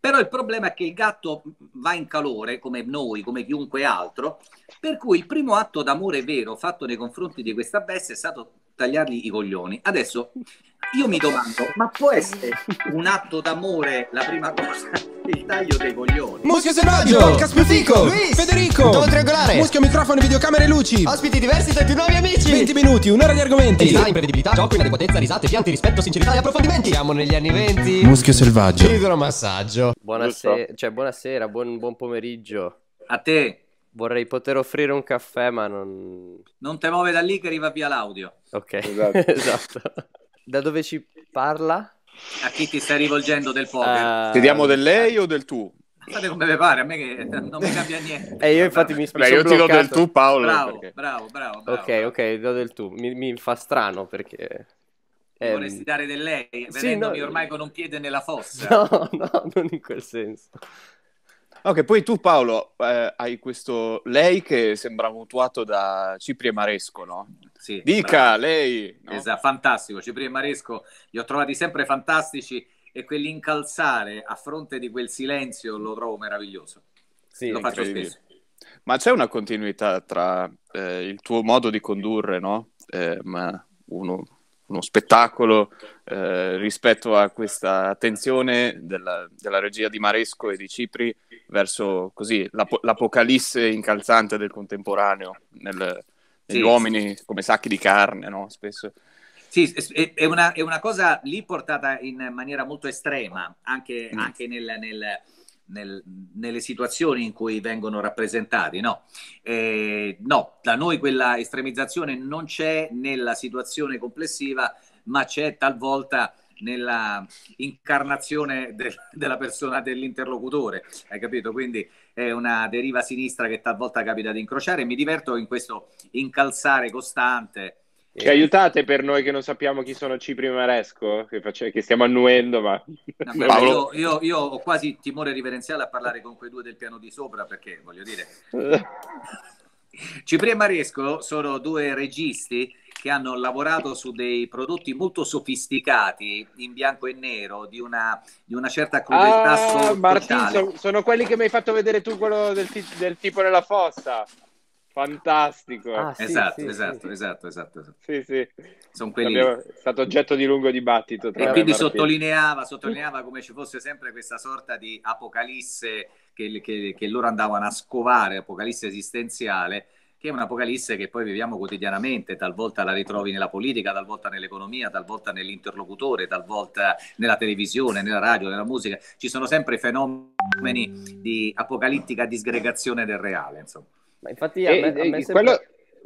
Però il problema è che il gatto va in calore, come noi, come chiunque altro, per cui il primo atto d'amore vero fatto nei confronti di questa bestia è stato tagliargli i coglioni. Adesso io mi domando, ma può essere un atto d'amore la prima cosa, il taglio dei coglioni? Muschio selvaggio, podcast più fico, Luis, Federico, Tomo triangolare, Muschio, microfono, videocamere e luci, ospiti diversi tra i più nuovi amici, 20 minuti, un'ora di argomenti, design, imprevedibilità, gioco, inadeguatezza, risate, pianti, rispetto, sincerità e approfondimenti. Siamo negli anni 20. Muschio selvaggio. Idromassaggio. Buonasera, buon pomeriggio. A te? Vorrei poter offrire un caffè, ma non... Non te muove da lì che arriva via l'audio. Ok, Esatto. esatto. Da dove ci parla? A chi ti stai rivolgendo del poker? Chiediamo del lei o del tu? Fate come vi pare, a me che non mi cambia niente. Io infatti mi Beh, sono io ti do del bloccato. tu, Paolo. Bravo, perché- bravo. Ok, do del tu. Mi fa strano perché... Vorresti dare del lei, sì, vedendomi no. ormai con un piede nella fossa. No, non in quel senso. Ok, poi tu, Paolo, hai questo lei che sembra mutuato da Cipri e Maresco, no? Sì, Dica, bravo. lei! No? Esatto, fantastico. Cipri e Maresco li ho trovati sempre fantastici e quell'incalzare a fronte di quel silenzio lo trovo meraviglioso. Sì, Lo faccio incredibile. spesso. Ma c'è una continuità tra il tuo modo di condurre, no? Ma uno spettacolo rispetto a questa attenzione della regia di Maresco e di Cipri verso così l'apocalisse incalzante del contemporaneo negli Sì. uomini come sacchi di carne, no? Spesso. Sì, è una cosa lì portata in maniera molto estrema, anche nelle situazioni in cui vengono rappresentati, no? No, da noi quella estremizzazione non c'è nella situazione complessiva, ma c'è talvolta nella incarnazione della persona, dell'interlocutore, hai capito? Quindi è una deriva sinistra che talvolta capita di incrociare e mi diverto in questo incalzare costante. Ci aiutate per noi che non sappiamo chi sono Cipri e Maresco? Che stiamo annuendo, ma... No, Paolo. io ho quasi timore riverenziale a parlare con quei due del piano di sopra perché, voglio dire, Cipri e Maresco sono due registi che hanno lavorato su dei prodotti molto sofisticati in bianco e nero di una certa crudeltà Martin, sociale. sono quelli che mi hai fatto vedere tu, quello del tipo nella fossa. Fantastico. Ah, sì, Esatto. Sì. Sono quelli lì. È stato oggetto di lungo dibattito tra E me quindi Martin. sottolineava come ci fosse sempre questa sorta di apocalisse che loro andavano a scovare, apocalisse esistenziale, che è un'apocalisse che poi viviamo quotidianamente, talvolta la ritrovi nella politica, talvolta nell'economia, talvolta nell'interlocutore, talvolta nella televisione, nella radio, nella musica. Ci sono sempre fenomeni di apocalittica disgregazione del reale, insomma. Ma infatti a me sempre... quello...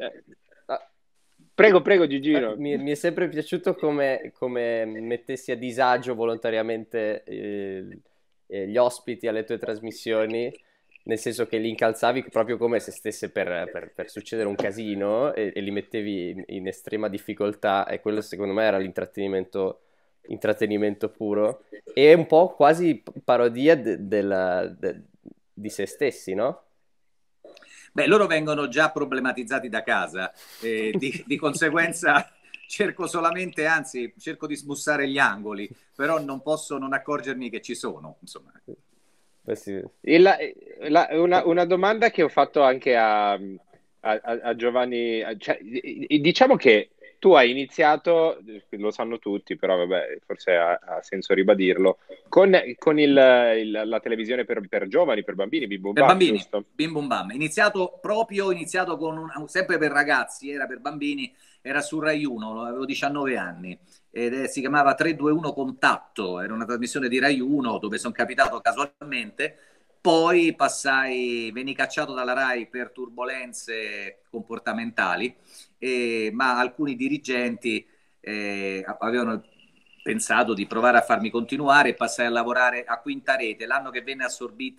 Prego, Gigino. Mi è sempre piaciuto come mettessi a disagio volontariamente gli ospiti alle tue trasmissioni, nel senso che li incalzavi proprio come se stesse per succedere un casino e li mettevi in estrema difficoltà, e quello secondo me era l'intrattenimento puro e un po' quasi parodia di se stessi, no? Beh, loro vengono già problematizzati da casa, di conseguenza cerco di smussare gli angoli, però non posso non accorgermi che ci sono, insomma. Sì. Una domanda che ho fatto anche a Giovanni, cioè, diciamo che tu hai iniziato, lo sanno tutti, però vabbè, forse ha senso ribadirlo, con la televisione per giovani, per bambini, Bim Bum Per Bam, bambini, giusto? Bim Bum Bam. Iniziato con sempre per ragazzi, era per bambini, era su Rai 1, avevo 19 anni ed si chiamava 321 Contatto, era una trasmissione di Rai 1 dove sono capitato casualmente, poi venni cacciato dalla Rai per turbolenze comportamentali, ma alcuni dirigenti avevano pensato di provare a farmi continuare e passai a lavorare a Quinta Rete, l'anno che venne assorbita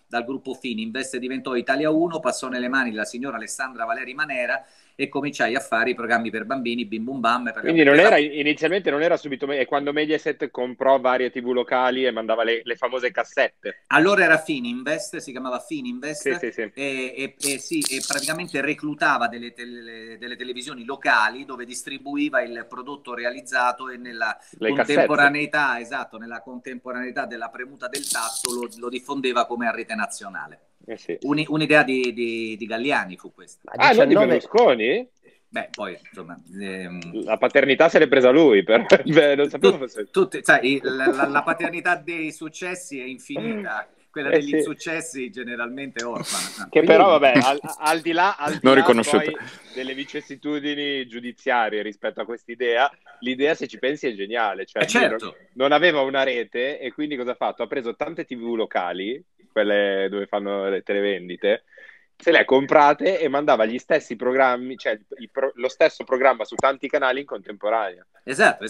dal gruppo Fininvest, diventò Italia 1, passò nelle mani della signora Alessandra Valeri Manera e cominciai a fare i programmi per bambini, Bim Bum Bam. Quindi non era, inizialmente non era subito, è quando Mediaset comprò varie TV locali e mandava le famose cassette. Allora era Fininvest, si chiamava Fininvest, sì. E praticamente reclutava delle televisioni locali dove distribuiva il prodotto realizzato e nella contemporaneità, esatto, nella contemporaneità della premuta del tasto lo diffondeva come a rete nazionale. Sì. Un'idea di Galliani fu questa. Non di Berlusconi? Beh, poi insomma la paternità se l'è presa lui, non sapevo fosse... sai, la paternità dei successi è infinita, quella degli insuccessi generalmente orfana. Che però vabbè, al di là poi delle vicissitudini giudiziarie rispetto a quest'idea, l'idea, se ci pensi, è geniale. Cioè, certo. non aveva una rete e quindi cosa ha fatto? Ha preso tante TV locali, quelle dove fanno le televendite, se le ha comprate e mandava gli stessi programmi, cioè lo stesso programma su tanti canali in contemporanea. Esatto.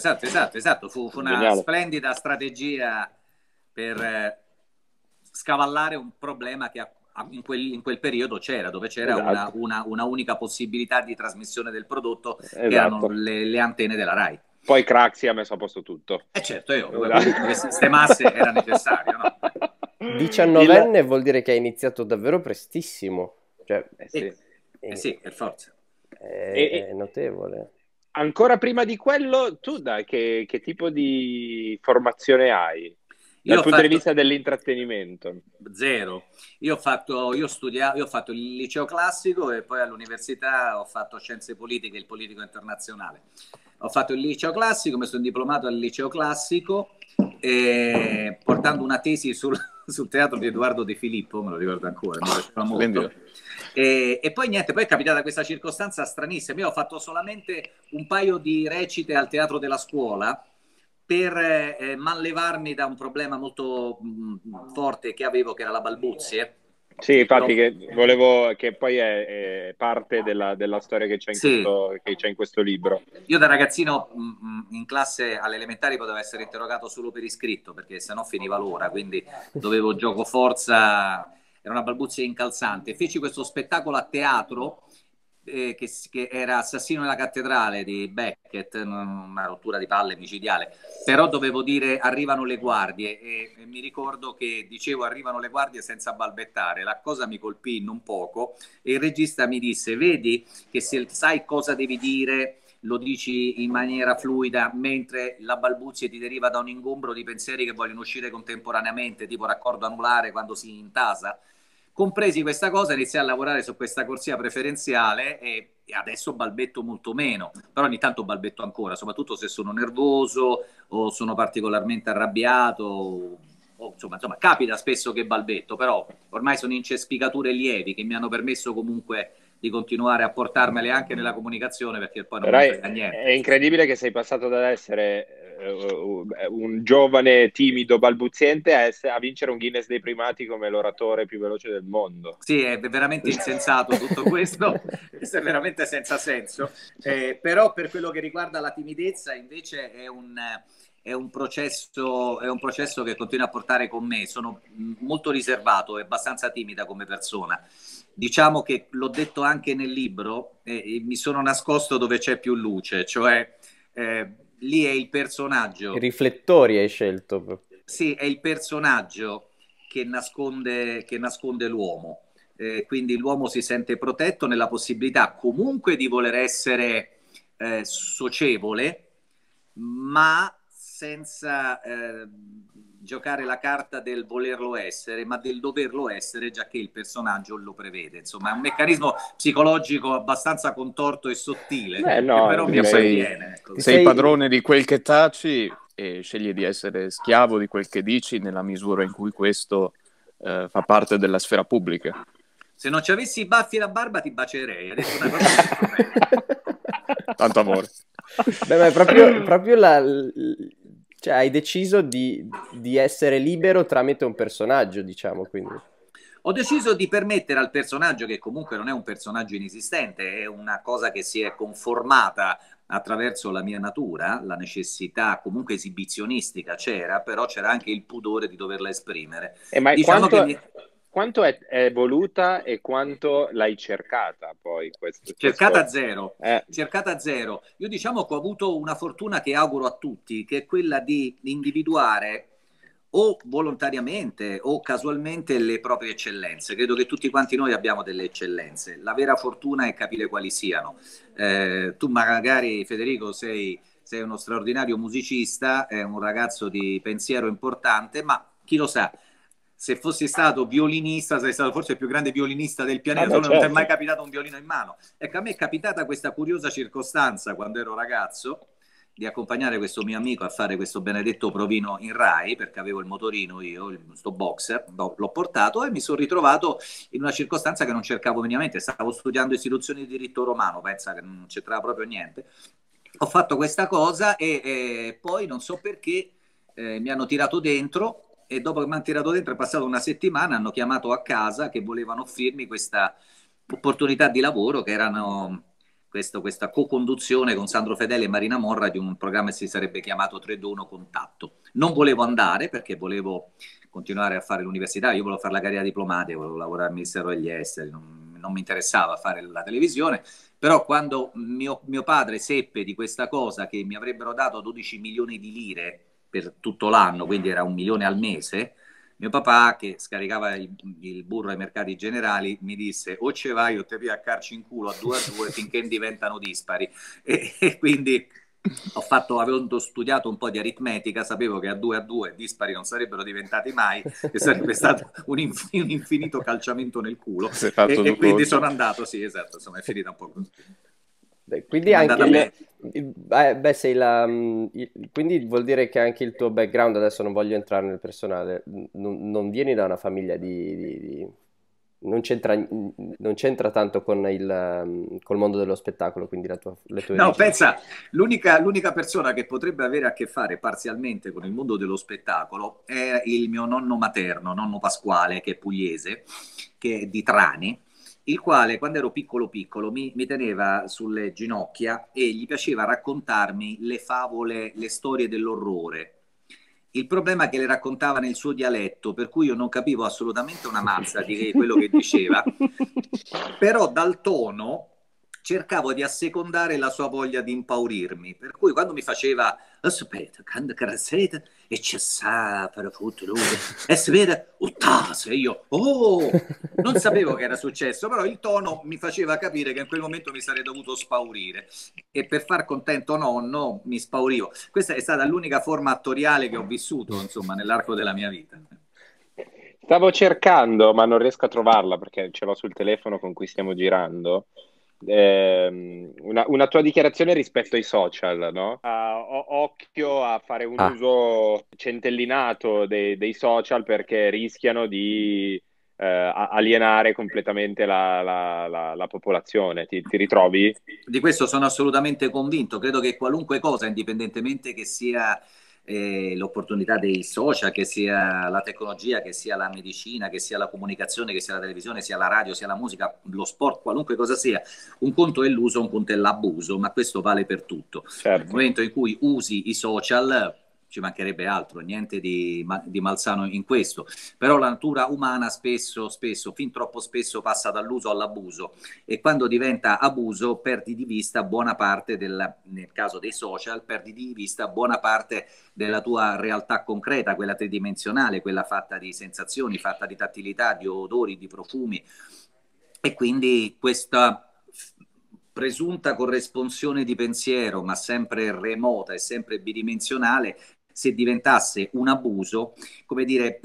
Fu una splendida strategia per scavallare un problema che in quel periodo c'era, dove c'era una unica possibilità di trasmissione del prodotto, che erano le antenne della Rai. Poi Craxi ha messo a posto tutto. Certo, che sistemasse era necessario, no? 19enne vuol dire che ha iniziato davvero prestissimo. Cioè, sì, per forza. È notevole. Ancora prima di quello, tu che tipo di formazione hai? Dal punto di vista dell'intrattenimento? Zero. Io ho fatto il liceo classico e poi all'università ho fatto scienze politiche e il politico internazionale. Ho fatto il liceo classico, mi sono diplomato al liceo classico portando una tesi sul teatro di Edoardo De Filippo, me lo ricordo ancora, mi piaceva molto. E poi niente, poi è capitata questa circostanza stranissima. Io ho fatto solamente un paio di recite al teatro della scuola per manlevarmi da un problema molto forte che avevo, che era la balbuzie. Sì, infatti, che poi è parte della storia che c'è in questo libro. Io da ragazzino in classe alle elementari potevo essere interrogato solo per iscritto, perché sennò finiva l'ora, quindi dovevo gioco forza, era una balbuzia incalzante. Feci questo spettacolo a teatro che era Assassino nella cattedrale di Beckett, una rottura di palle micidiale, però dovevo dire arrivano le guardie e mi ricordo che dicevo arrivano le guardie senza balbettare. La cosa mi colpì non poco e il regista mi disse: vedi che se sai cosa devi dire lo dici in maniera fluida, mentre la balbuzia ti deriva da un ingombro di pensieri che vogliono uscire contemporaneamente, tipo raccordo anulare quando si intasa. Compresi questa cosa, iniziai a lavorare su questa corsia preferenziale e adesso balbetto molto meno, però ogni tanto balbetto ancora, soprattutto se sono nervoso o sono particolarmente arrabbiato, o insomma capita spesso che balbetto, però ormai sono incespicature lievi che mi hanno permesso comunque di continuare a portarmele anche nella comunicazione, perché poi non mi frega niente. È incredibile che sei passato dall'essere un giovane timido balbuziente a vincere un Guinness dei primati come l'oratore più veloce del mondo. Sì, è veramente insensato tutto questo, questo è veramente senza senso, però per quello che riguarda la timidezza invece è un processo che continuo a portare con me. Sono molto riservato e abbastanza timida come persona. Diciamo che l'ho detto anche nel libro, mi sono nascosto dove c'è più luce, cioè lì è il personaggio. I riflettori hai scelto. Sì, è il personaggio che nasconde l'uomo. Quindi l'uomo si sente protetto nella possibilità comunque di voler essere socievole, ma senza giocare la carta del volerlo essere, ma del doverlo essere, già che il personaggio lo prevede. Insomma, è un meccanismo psicologico abbastanza contorto e sottile, che però mi conviene. Ecco. Sei padrone di quel che taci e scegli di essere schiavo di quel che dici nella misura in cui questo fa parte della sfera pubblica. Se non ci avessi i baffi e la barba ti bacerei. Adesso una cosa tanto amore. Beh, ma è proprio cioè, hai deciso di essere libero tramite un personaggio, diciamo, quindi. Ho deciso di permettere al personaggio, che comunque non è un personaggio inesistente, è una cosa che si è conformata attraverso la mia natura, la necessità comunque esibizionistica c'era, però c'era anche il pudore di doverla esprimere. Ma diciamo quanto è evoluta e quanto l'hai cercata poi? Cercata zero, Eh, cercata zero. Io diciamo che ho avuto una fortuna che auguro a tutti, che è quella di individuare o volontariamente o casualmente le proprie eccellenze. Credo che tutti quanti noi abbiamo delle eccellenze. La vera fortuna è capire quali siano. Tu magari, Federico, sei uno straordinario musicista, è un ragazzo di pensiero importante, ma chi lo sa, se fossi stato violinista, sarei stato forse il più grande violinista del pianeta, solo non ti è mai capitato un violino in mano. Ecco, a me è capitata questa curiosa circostanza quando ero ragazzo di accompagnare questo mio amico a fare questo benedetto provino in Rai, perché avevo il motorino io, sto boxer, l'ho portato e mi sono ritrovato in una circostanza che non cercavo minimamente. Stavo studiando istituzioni di diritto romano, pensa che non c'entrava proprio niente. Ho fatto questa cosa e poi non so perché mi hanno tirato dentro, e dopo che mi hanno tirato dentro è passata una settimana, hanno chiamato a casa che volevano offrirmi questa opportunità di lavoro, che erano questa co-conduzione con Sandro Fedele e Marina Morra di un programma che si sarebbe chiamato 321 Contatto. Non volevo andare perché volevo continuare a fare l'università, io volevo fare la carriera diplomatica, volevo lavorare al Ministero degli Esteri, non mi interessava fare la televisione, però quando mio padre seppe di questa cosa, che mi avrebbero dato 12 milioni di lire per tutto l'anno, quindi era 1 milione al mese, mio papà, che scaricava il burro ai mercati generali, mi disse: o ce vai o te piaccarci in culo a 2 finché diventano dispari. E quindi avevo studiato un po' di aritmetica, sapevo che a 2 dispari non sarebbero diventati mai, e sarebbe stato un infinito calciamento nel culo. E quindi sono andato, sì, esatto, insomma è finita un po' così. Quindi anche sei quindi vuol dire che anche il tuo background, adesso non voglio entrare nel personale, non vieni da una famiglia non c'entra tanto col mondo dello spettacolo, quindi le tue No, origini. pensa, l'unica persona che potrebbe avere a che fare parzialmente con il mondo dello spettacolo è il mio nonno materno, nonno Pasquale, che è pugliese, che è di Trani, il quale quando ero piccolo mi teneva sulle ginocchia e gli piaceva raccontarmi le favole, le storie dell'orrore. Il problema è che le raccontava nel suo dialetto, per cui io non capivo assolutamente una mazza di quello che diceva, però dal tono cercavo di assecondare la sua voglia di impaurirmi, per cui quando mi faceva aspetta, quando carazeta e c'è per futuro e si vede e io non sapevo che era successo, però il tono mi faceva capire che in quel momento mi sarei dovuto spaurire, e per far contento nonno mi spaurivo. Questa è stata l'unica forma attoriale che ho vissuto, insomma, nell'arco della mia vita. Stavo cercando, ma non riesco a trovarla perché ce l'ho sul telefono con cui stiamo girando. Una tua dichiarazione rispetto ai social, no? Occhio a fare un uso centellinato dei social, perché rischiano di alienare completamente la popolazione. Ti ritrovi? Di questo sono assolutamente convinto. Credo che qualunque cosa, indipendentemente che sia l'opportunità dei social, che sia la tecnologia, che sia la medicina, che sia la comunicazione, che sia la televisione, sia la radio, sia la musica, lo sport, qualunque cosa sia, un conto è l'uso, un conto è l'abuso, ma questo vale per tutto. Certo. Nel momento in cui usi i social, ci mancherebbe altro, niente di malsano in questo, però la natura umana spesso, fin troppo spesso, passa dall'uso all'abuso, e quando diventa abuso perdi di vista buona parte nel caso dei social, perdi di vista buona parte della tua realtà concreta, quella tridimensionale, quella fatta di sensazioni, fatta di tattilità, di odori, di profumi, e quindi questa presunta corresponsione di pensiero, ma sempre remota e sempre bidimensionale, se diventasse un abuso, come dire,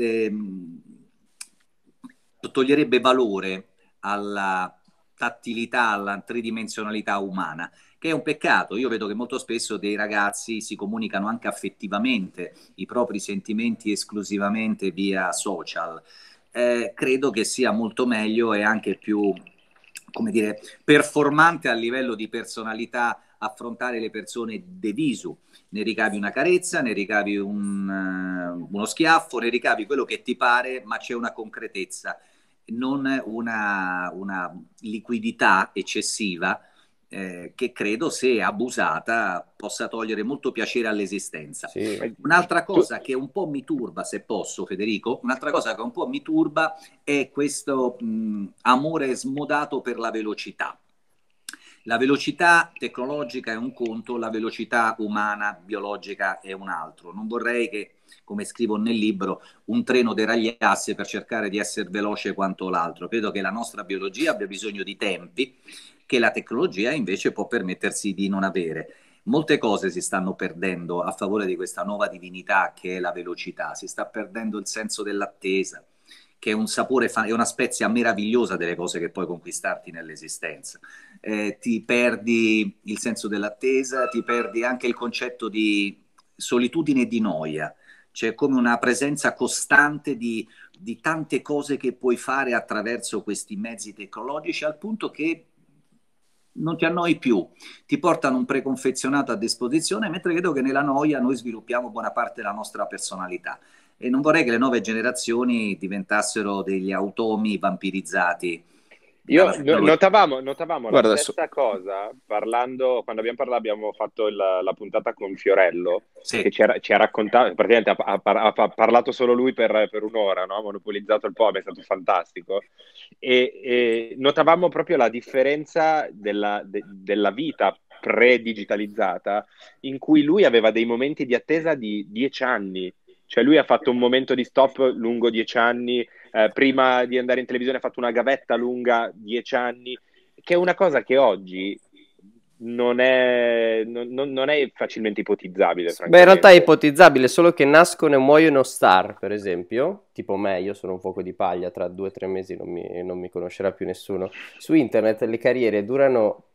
toglierebbe valore alla tattilità, alla tridimensionalità umana, che è un peccato. Io vedo che molto spesso dei ragazzi si comunicano anche affettivamente i propri sentimenti esclusivamente via social. Credo che sia molto meglio e anche più, come dire, performante a livello di personalità affrontare le persone de visu. Ne ricavi una carezza, ne ricavi uno schiaffo, ne ricavi quello che ti pare, ma c'è una concretezza, non una liquidità eccessiva che credo, se abusata, possa togliere molto piacere all'esistenza. Sì. Un'altra cosa che un po' mi turba, se posso, Federico, un'altra cosa che un po' mi turba è questo amore smodato per la velocità. La velocità tecnologica è un conto, la velocità umana, biologica è un altro. Non vorrei che, come scrivo nel libro, un treno deragliasse per cercare di essere veloce quanto l'altro. Credo che la nostra biologia abbia bisogno di tempi che la tecnologia invece può permettersi di non avere. Molte cose si stanno perdendo a favore di questa nuova divinità che è la velocità. Si sta perdendo il senso dell'attesa, che è un sapore, è una spezia meravigliosa delle cose che puoi conquistarti nell'esistenza. Ti perdi il senso dell'attesa, ti perdi anche il concetto di solitudine e di noia. C'è come una presenza costante di tante cose che puoi fare attraverso questi mezzi tecnologici, al punto che non ti annoi più, ti portano un preconfezionato a disposizione, mentre credo che nella noia noi sviluppiamo buona parte della nostra personalità. E non vorrei che le nuove generazioni diventassero degli automi vampirizzati. Notavamo Guarda, la stessa cosa quando abbiamo fatto la puntata con Fiorello, Sì. che ci ha raccontato, praticamente ha parlato solo lui per un'ora, no? Ha monopolizzato il po', è stato fantastico. E notavamo proprio la differenza della vita pre-digitalizzata, in cui lui aveva dei momenti di attesa di 10 anni. Cioè lui ha fatto un momento di stop lungo 10 anni, prima di andare in televisione ha fatto una gavetta lunga 10 anni, che è una cosa che oggi non è facilmente ipotizzabile. Beh, in realtà è ipotizzabile, solo che nascono e muoiono star, per esempio, tipo me, io sono un fuoco di paglia, tra 2 o 3 mesi non mi conoscerà più nessuno. Su internet le carriere durano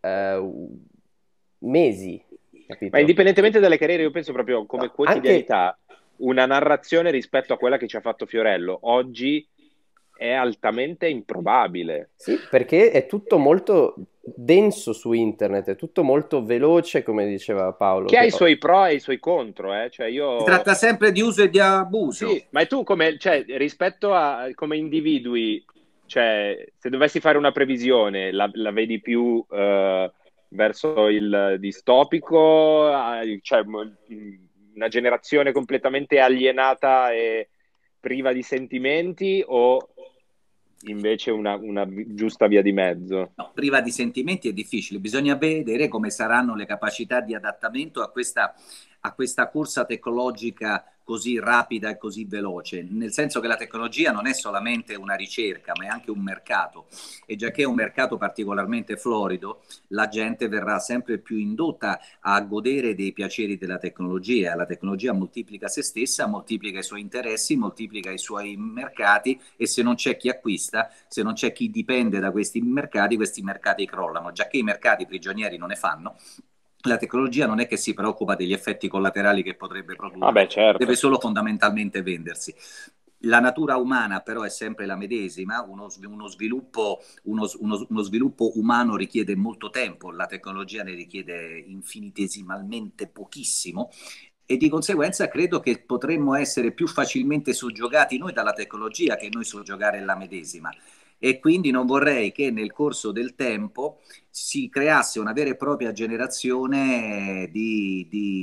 mesi, capito? Ma indipendentemente dalle carriere, io penso proprio come quotidianità, una narrazione rispetto a quella che ci ha fatto Fiorello oggi è altamente improbabile. Sì, perché è tutto molto denso su internet, è tutto molto veloce, come diceva Paolo. Che ha i suoi pro e i suoi contro, Cioè Si tratta sempre di uso e di abuso. Sì, ma tu rispetto a come individui, cioè, se dovessi fare una previsione, la vedi più verso il distopico, cioè una generazione completamente alienata e priva di sentimenti, o invece una giusta via di mezzo? No, priva di sentimenti è difficile, bisogna vedere come saranno le capacità di adattamento a questa corsa tecnologica così rapida e così veloce, nel senso che la tecnologia non è solamente una ricerca, ma è anche un mercato, e già che è un mercato particolarmente florido, la gente verrà sempre più indotta a godere dei piaceri della tecnologia. La tecnologia moltiplica se stessa, moltiplica i suoi interessi, moltiplica i suoi mercati, e se non c'è chi acquista, se non c'è chi dipende da questi mercati crollano. Già che i mercati prigionieri non ne fanno, la tecnologia non è che si preoccupa degli effetti collaterali che potrebbe produrre, certo. Deve solo fondamentalmente vendersi. La natura umana però è sempre la medesima, uno sviluppo umano richiede molto tempo, la tecnologia ne richiede infinitesimalmente pochissimo, e di conseguenza credo che potremmo essere più facilmente soggiogati noi dalla tecnologia che noi soggiogare la medesima. E quindi non vorrei che nel corso del tempo si creasse una vera e propria generazione di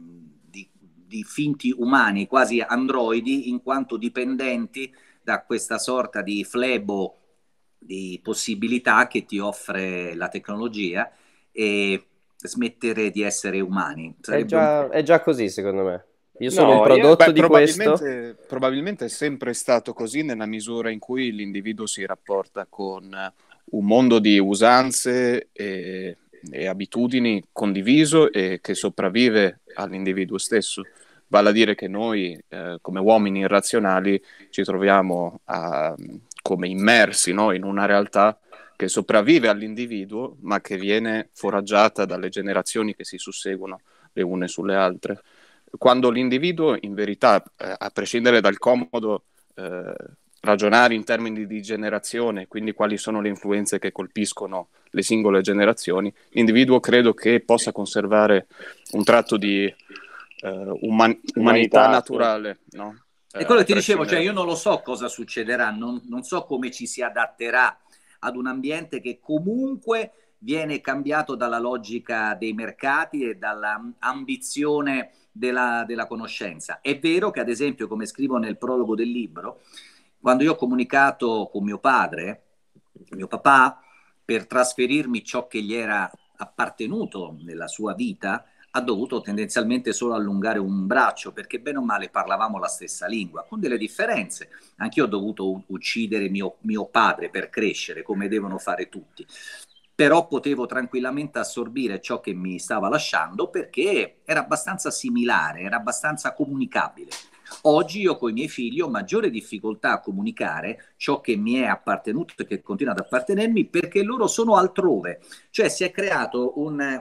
finti umani, quasi androidi, in quanto dipendenti da questa sorta di flebo di possibilità che ti offre la tecnologia, e smettere di essere umani. È già così, secondo me. Io sono un prodotto di questo. Probabilmente è sempre stato così, nella misura in cui l'individuo si rapporta con un mondo di usanze e abitudini condiviso e che sopravvive all'individuo stesso. Vale a dire che noi, come uomini irrazionali, ci troviamo come immersi, no, in una realtà che sopravvive all'individuo, ma che viene foraggiata dalle generazioni che si susseguono le une sulle altre. Quando l'individuo, in verità, a prescindere dal comodo ragionare in termini di generazione, quindi quali sono le influenze che colpiscono le singole generazioni, l'individuo credo che possa conservare un tratto di umanità naturale, no? E quello che ti dicevo, cioè io non lo so cosa succederà, non so come ci si adatterà ad un ambiente che comunque viene cambiato dalla logica dei mercati e dall'ambizione della conoscenza. È vero che, ad esempio, come scrivo nel prologo del libro, quando io ho comunicato con mio padre, mio papà, per trasferirmi ciò che gli era appartenuto nella sua vita, ha dovuto tendenzialmente solo allungare un braccio, perché bene o male parlavamo la stessa lingua, con delle differenze. Anch'io ho dovuto uccidere mio padre per crescere, come devono fare tutti. Però potevo tranquillamente assorbire ciò che mi stava lasciando, perché era abbastanza similare, era abbastanza comunicabile. Oggi io con i miei figli ho maggiore difficoltà a comunicare ciò che mi è appartenuto e che continua ad appartenermi, perché loro sono altrove. Cioè si è creato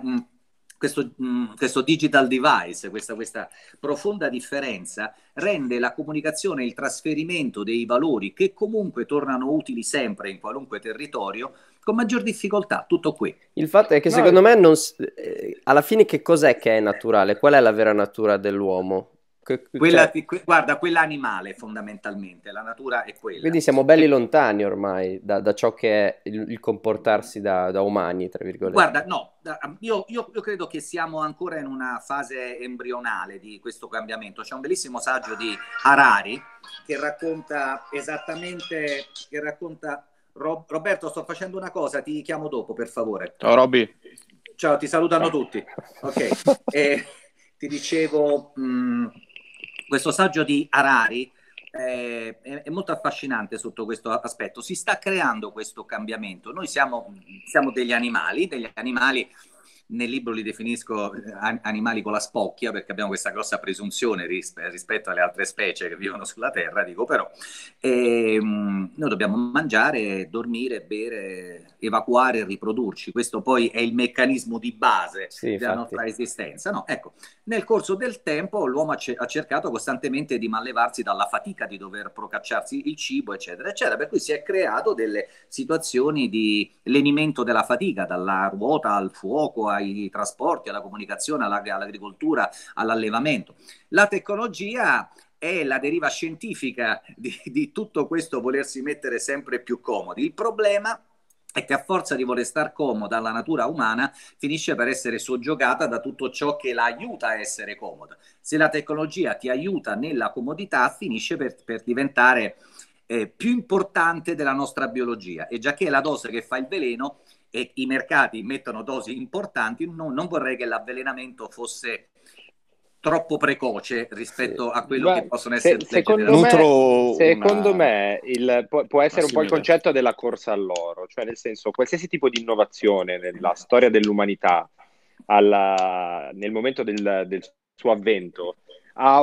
questo digital device, questa profonda differenza rende la comunicazione, il trasferimento dei valori che comunque tornano utili sempre in qualunque territorio, con maggior difficoltà. Tutto qui. Il fatto è che secondo me alla fine che cos'è che è naturale? Qual è la vera natura dell'uomo? Guarda, quella animale fondamentalmente, la natura è quella. Quindi siamo belli lontani ormai da ciò che è il comportarsi da umani, tra virgolette. Guarda, no, io credo che siamo ancora in una fase embrionale di questo cambiamento. C'è un bellissimo saggio di Harari che racconta esattamente, Roberto, sto facendo una cosa, ti chiamo dopo, per favore. Ciao Robby. Ciao, ti salutano tutti. Ok, ti dicevo... questo saggio di Harari è molto affascinante sotto questo aspetto. Si sta creando questo cambiamento. Noi siamo degli animali nel libro li definisco animali con la spocchia, perché abbiamo questa grossa presunzione rispetto alle altre specie che vivono sulla Terra, dico, però noi dobbiamo mangiare, dormire, bere, evacuare e riprodurci. Questo poi è il meccanismo di base della nostra esistenza. No? Ecco, nel corso del tempo l'uomo ha cercato costantemente di manlevarsi dalla fatica di dover procacciarsi il cibo, eccetera, eccetera, per cui si è creato delle situazioni di lenimento della fatica, dalla ruota al fuoco, ai trasporti, alla comunicazione, all'agricoltura, all'allevamento. La tecnologia è la deriva scientifica di tutto questo volersi mettere sempre più comodi. Il problema è che a forza di voler star comoda la natura umana finisce per essere soggiogata da tutto ciò che la aiuta a essere comoda. Se la tecnologia ti aiuta nella comodità, finisce per diventare più importante della nostra biologia, e già che è la dose che fa il veleno e i mercati mettono dosi importanti, non vorrei che l'avvelenamento fosse troppo precoce rispetto a quello che possono essere secondo me può essere un po' il concetto della corsa all'oro, cioè nel senso, qualsiasi tipo di innovazione nella storia dell'umanità nel momento del suo avvento ha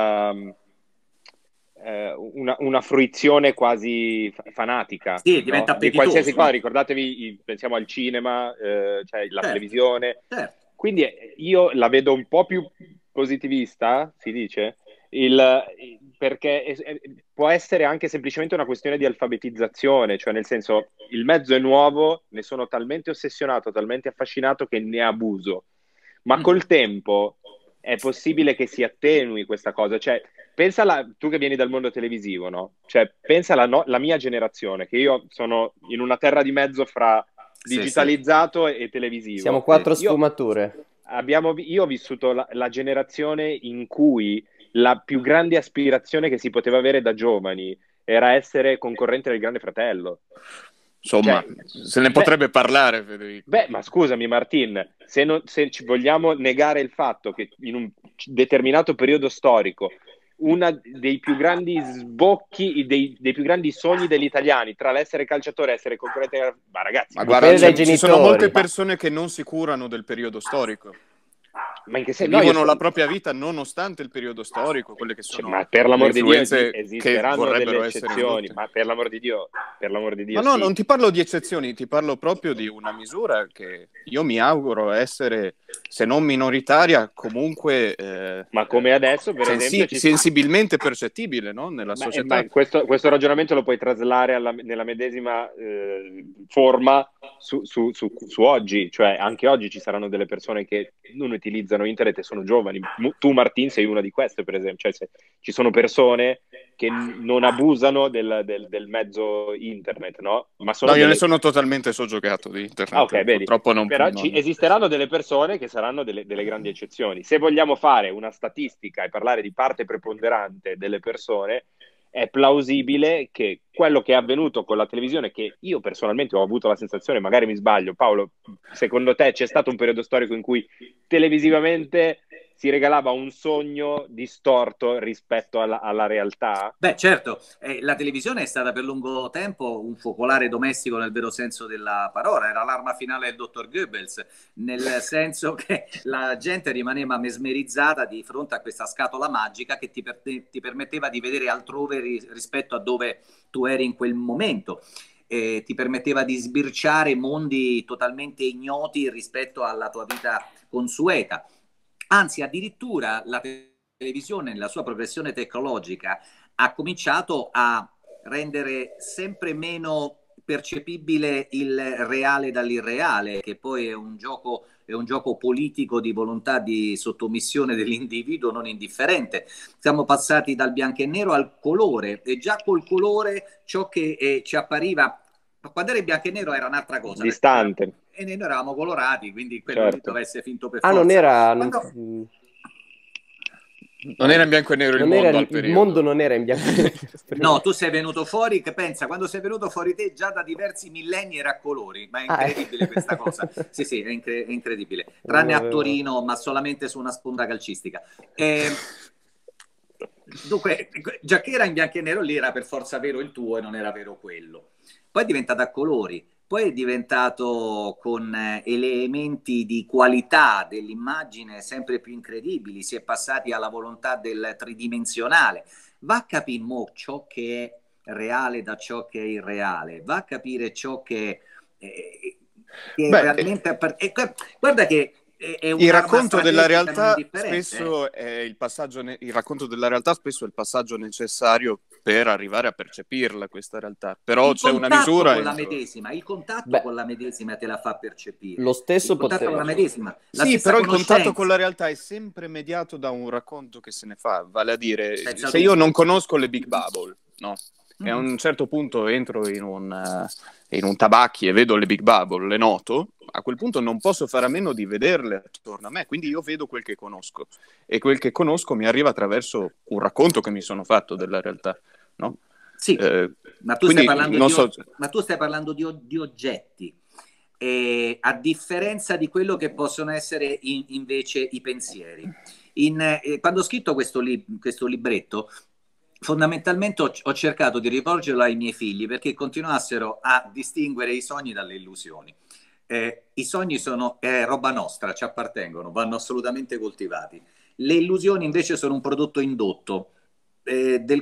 una fruizione quasi fanatica, sì, diventa no? Di qualsiasi cosa. Ricordatevi, pensiamo al cinema, cioè la televisione. Quindi io la vedo un po' più positivista, si dice, perché può essere anche semplicemente una questione di alfabetizzazione, cioè nel senso, il mezzo è nuovo, ne sono talmente ossessionato, talmente affascinato che ne abuso, ma col tempo è possibile che si attenui questa cosa. Cioè, pensa tu che vieni dal mondo televisivo, no? Cioè, pensa la mia generazione, che io sono in una terra di mezzo fra digitalizzato e televisivo. Siamo quattro sfumature. Io ho vissuto la generazione in cui la più grande aspirazione che si poteva avere da giovani era essere concorrente del Grande Fratello. Insomma, se ne potrebbe parlare, Federico. Ma scusami Martin, se ci vogliamo negare il fatto che in un determinato periodo storico uno dei più grandi sbocchi, dei più grandi sogni degli italiani tra l'essere calciatore e essere concorrente, ma ragazzi, ma guarda, ci sono molte persone che non si curano del periodo storico, ma in che vivono la propria vita nonostante il periodo storico, quelle che sono ma per l'amor di Dio esisteranno delle eccezioni, ma per l'amor di Dio ma no, non ti parlo di eccezioni, ti parlo proprio di una misura che io mi auguro essere, se non minoritaria, comunque ma come adesso per esempio sensibilmente percettibile, no? Nella società. Ma questo ragionamento lo puoi traslare nella medesima forma su oggi, cioè anche oggi ci saranno delle persone che non utilizzano internet e sono giovani. Tu Martin sei una di queste, per esempio, cioè ci sono persone che non abusano del mezzo internet, no? Ma No, io ne sono totalmente soggiogato di internet. Ok, vedi. Purtroppo non. Però esisteranno delle persone che saranno delle grandi eccezioni. Se vogliamo fare una statistica e parlare di parte preponderante delle persone, è plausibile che quello che è avvenuto con la televisione, che io personalmente ho avuto la sensazione, magari mi sbaglio, Paolo, secondo te c'è stato un periodo storico in cui televisivamente si regalava un sogno distorto rispetto alla realtà? Beh, certo, la televisione è stata per lungo tempo un focolare domestico nel vero senso della parola, era l'arma finale del dottor Goebbels, nel senso che la gente rimaneva mesmerizzata di fronte a questa scatola magica che ti permetteva di vedere altrove rispetto a dove tu eri in quel momento. Ti permetteva di sbirciare mondi totalmente ignoti rispetto alla tua vita consueta. Anzi, addirittura la televisione, nella sua progressione tecnologica, ha cominciato a rendere sempre meno percepibile il reale dall'irreale, che poi è un gioco politico di volontà di sottomissione dell'individuo non indifferente. Siamo passati dal bianco e nero al colore, e già col colore ciò che ci appariva, quando era in bianco e nero era un'altra cosa. Distante. E noi eravamo colorati, quindi quello certo. lì doveva essere finto per forza. Non era... Non era in bianco e nero il mondo al periodo. Il mondo non era in bianco e nero. No, tu sei venuto fuori, che pensa, quando sei venuto fuori te già da diversi millenni era a colori, ma è incredibile questa cosa. Sì, è incredibile. Tranne a Torino, ma solamente su una sponda calcistica. Dunque, già che era in bianco e nero lì era per forza vero il tuo e non era vero quello. Poi è diventato a colori. Poi è diventato con elementi di qualità dell'immagine sempre più incredibili, si è passati alla volontà del tridimensionale. Va a capire ciò che è reale da ciò che è irreale, va a capire ciò che realmente... guarda che il racconto della realtà spesso è il passaggio il racconto della realtà spesso è il passaggio necessario per arrivare a percepirla questa realtà, però c'è una misura con la medesima, il contatto con la medesima te la fa percepire. Lo stesso con la medesima, sì, però il contatto con la realtà è sempre mediato da un racconto che se ne fa, vale a dire se io non conosco le Big Bubble, no? E a un certo punto entro in un tabacchi e vedo le Big Bubble, le noto, a quel punto non posso fare a meno di vederle attorno a me, quindi io vedo quel che conosco e quel che conosco mi arriva attraverso un racconto che mi sono fatto della realtà, no? Sì, ma tu stai parlando di oggetti, a differenza di quello che possono essere invece i pensieri. Quando ho scritto questo libretto, fondamentalmente ho cercato di rivolgerlo ai miei figli perché continuassero a distinguere i sogni dalle illusioni. I sogni sono roba nostra, ci appartengono, vanno assolutamente coltivati. Le illusioni invece sono un prodotto indotto, dal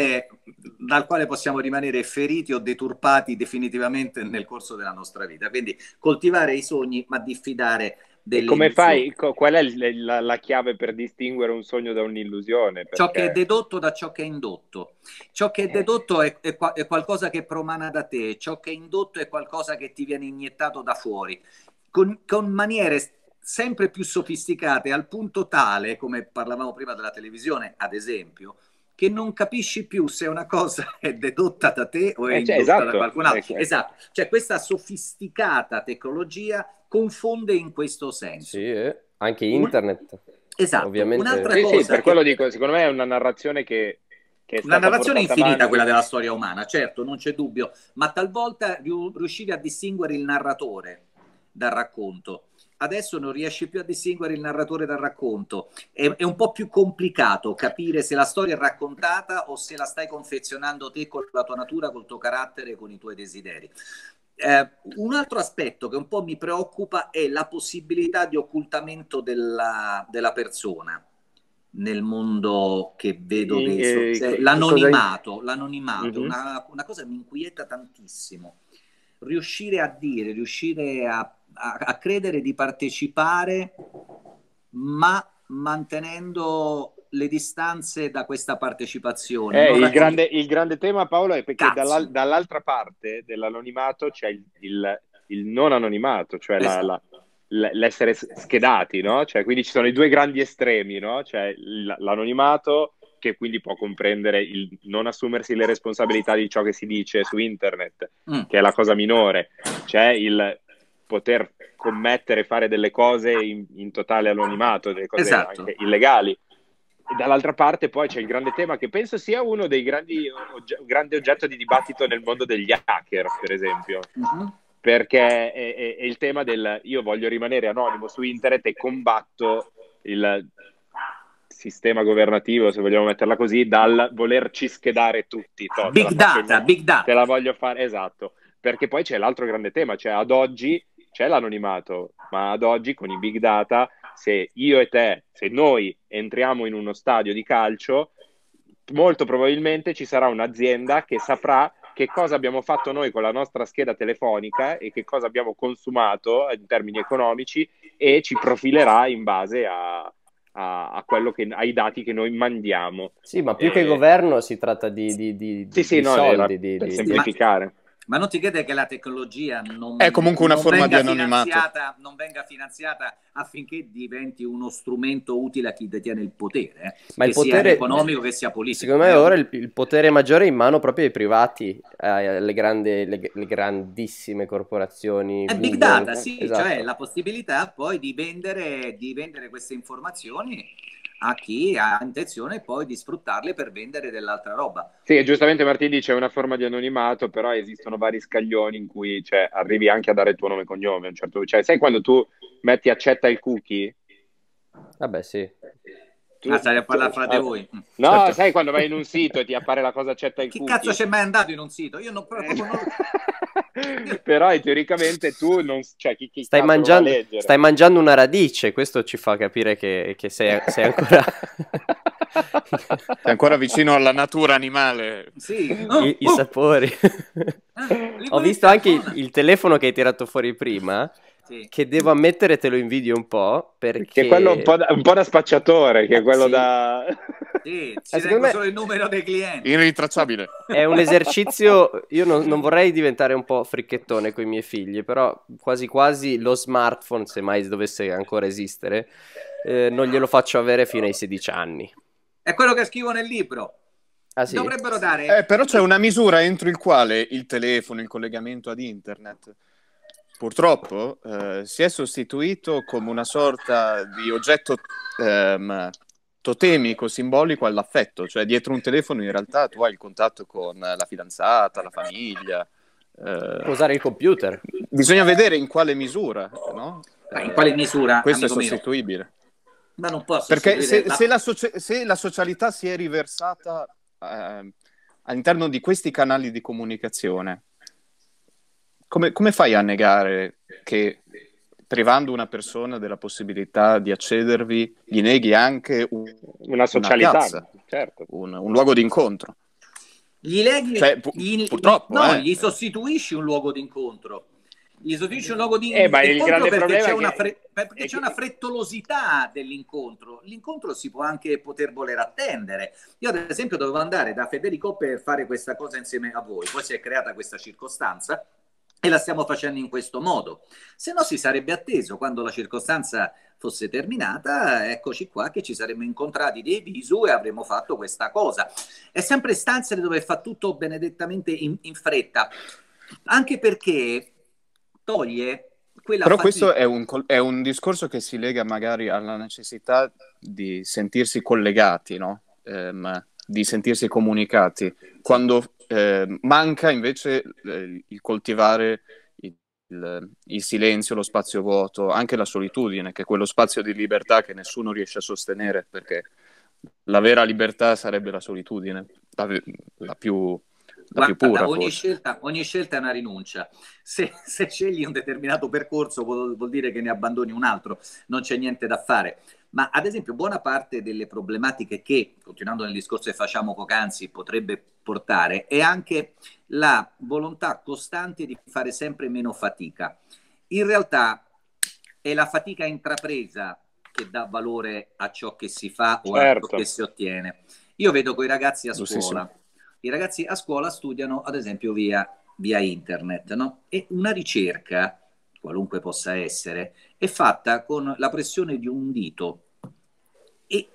quale possiamo rimanere feriti o deturpati definitivamente nel corso della nostra vita. Quindi coltivare i sogni, ma diffidare delle come illusioni. fai? Qual è la chiave per distinguere un sogno da un'illusione? Perché... Ciò che è dedotto da ciò che è indotto. Ciò che è dedotto è qualcosa che promana da te, ciò che è indotto è qualcosa che ti viene iniettato da fuori, con maniere sempre più sofisticate, al punto tale, come parlavamo prima della televisione, ad esempio, che non capisci più se una cosa è dedotta da te o è indotta da qualcun altro. Esatto. Cioè questa sofisticata tecnologia confonde in questo senso. Sì, anche internet. Esatto. Ovviamente. Un'altra cosa per quello dico, secondo me è una narrazione che è una narrazione infinita avanti. Quella della storia umana, certo, non c'è dubbio, ma talvolta riuscivi a distinguere il narratore dal racconto. Adesso non riesci più a distinguere il narratore dal racconto. È un po' più complicato capire se la storia è raccontata o se la stai confezionando te con la tua natura, col tuo carattere, con i tuoi desideri. Un altro aspetto che un po' mi preoccupa è la possibilità di occultamento della persona nel mondo che vedo adesso. L'anonimato è una cosa che mi inquieta tantissimo. Riuscire a dire, riuscire a credere di partecipare, ma mantenendo le distanze da questa partecipazione. Il grande tema, Paolo, è perché dall'altra parte dell'anonimato c'è il non anonimato, cioè l'essere schedati, no? Cioè, quindi ci sono i due grandi estremi, no? Cioè l'anonimato che quindi può comprendere il non assumersi le responsabilità di ciò che si dice su internet, che è la cosa minore. C'è il poter commettere, fare delle cose in totale anonimato, delle cose anche illegali. E dall'altra parte poi c'è il grande tema che penso sia uno dei grandi oggetto di dibattito nel mondo degli hacker, per esempio, perché è il tema del io voglio rimanere anonimo su internet e combatto il sistema governativo, se vogliamo metterla così, dal volerci schedare tutti. Big data. Te la voglio fare, esatto, perché poi c'è l'altro grande tema, cioè ad oggi c'è l'anonimato, ma ad oggi con i big data, se io e te, se noi entriamo in uno stadio di calcio, molto probabilmente ci sarà un'azienda che saprà che cosa abbiamo fatto noi con la nostra scheda telefonica e che cosa abbiamo consumato in termini economici e ci profilerà in base a quello ai dati che noi mandiamo. Sì, ma più che governo si tratta di soldi, per semplificare. Ma non ti crede che la tecnologia è comunque una forma di anonimato, non venga finanziata affinché diventi uno strumento utile a chi detiene il potere, ma che il potere sia economico che sia politico? Secondo me ora il potere maggiore è in mano proprio ai privati, le grandissime corporazioni. È Google, big data, sì, esatto. cioè la possibilità poi di vendere queste informazioni a chi ha intenzione poi di sfruttarle per vendere dell'altra roba. Sì, giustamente Martini dice è una forma di anonimato, però esistono vari scaglioni in cui arrivi anche a dare il tuo nome e cognome. Sai quando tu metti accetta il cookie? Vabbè, sì. Stai a parlare fra di voi. No, certo. Sai quando vai in un sito e ti appare la cosa accetta il Chi cookie? cazzo c'è mai andato in un sito? Io non proprio Però teoricamente tu non... chi stai mangiando una radice, questo ci fa capire che sei ancora... Sei ancora vicino alla natura animale. Sì. I sapori. Ho visto anche il telefono che hai tirato fuori prima, sì, che devo ammettere te lo invidio un po', perché... Che è quello un po' da spacciatore, che è quello sì, da... Sì, ci tengo solo il numero dei clienti. Irritracciabile. È un esercizio, io non vorrei diventare un po' fricchettone con i miei figli, però quasi quasi lo smartphone, se mai dovesse ancora esistere, non glielo faccio avere fino ai 16 anni. È quello che scrivo nel libro. Ah, sì? Dovrebbero dare... Però c'è una misura entro il quale il telefono, il collegamento ad internet, purtroppo si è sostituito come una sorta di oggetto totemico, simbolico all'affetto. Cioè dietro un telefono in realtà tu hai il contatto con la fidanzata, la famiglia. Puoi usare il computer. Bisogna vedere in quale misura, no? In quale misura? Questo è sostituibile. Ma non posso, perché se la socialità si è riversata all'interno di questi canali di comunicazione, come fai a negare che privando una persona della possibilità di accedervi gli neghi anche una socialità, una piazza, certo, un luogo di incontro? Gli leghi, purtroppo gli sostituisci un luogo di incontro. Gli sostituisce un luogo di ma il grande perché problema c'è una frettolosità dell'incontro. L'incontro si può anche poter voler attendere. Io ad esempio dovevo andare da Federico per fare questa cosa insieme a voi, poi si è creata questa circostanza e la stiamo facendo in questo modo. Se no si sarebbe atteso quando la circostanza fosse terminata, eccoci qua che ci saremmo incontrati di visu e avremmo fatto questa cosa. È sempre istanza di dover fare tutto benedettamente in fretta, anche perché toglie quella Però fatica. questo è un discorso che si lega magari alla necessità di sentirsi collegati, no? Di sentirsi comunicati, quando manca invece il coltivare il silenzio, lo spazio vuoto, anche la solitudine, che è quello spazio di libertà che nessuno riesce a sostenere, perché la vera libertà sarebbe la solitudine, la più pura. Ogni scelta è una rinuncia. Se scegli un determinato percorso vuol dire che ne abbandoni un altro, non c'è niente da fare. Ma ad esempio buona parte delle problematiche che, continuando nel discorso che facciamo poc'anzi, potrebbe portare è anche la volontà costante di fare sempre meno fatica. In realtà è la fatica intrapresa che dà valore a ciò che si fa o a ciò che si ottiene. Io vedo coi ragazzi a scuola. I ragazzi a scuola studiano ad esempio via internet, no? E una ricerca, qualunque possa essere, è fatta con la pressione di un dito e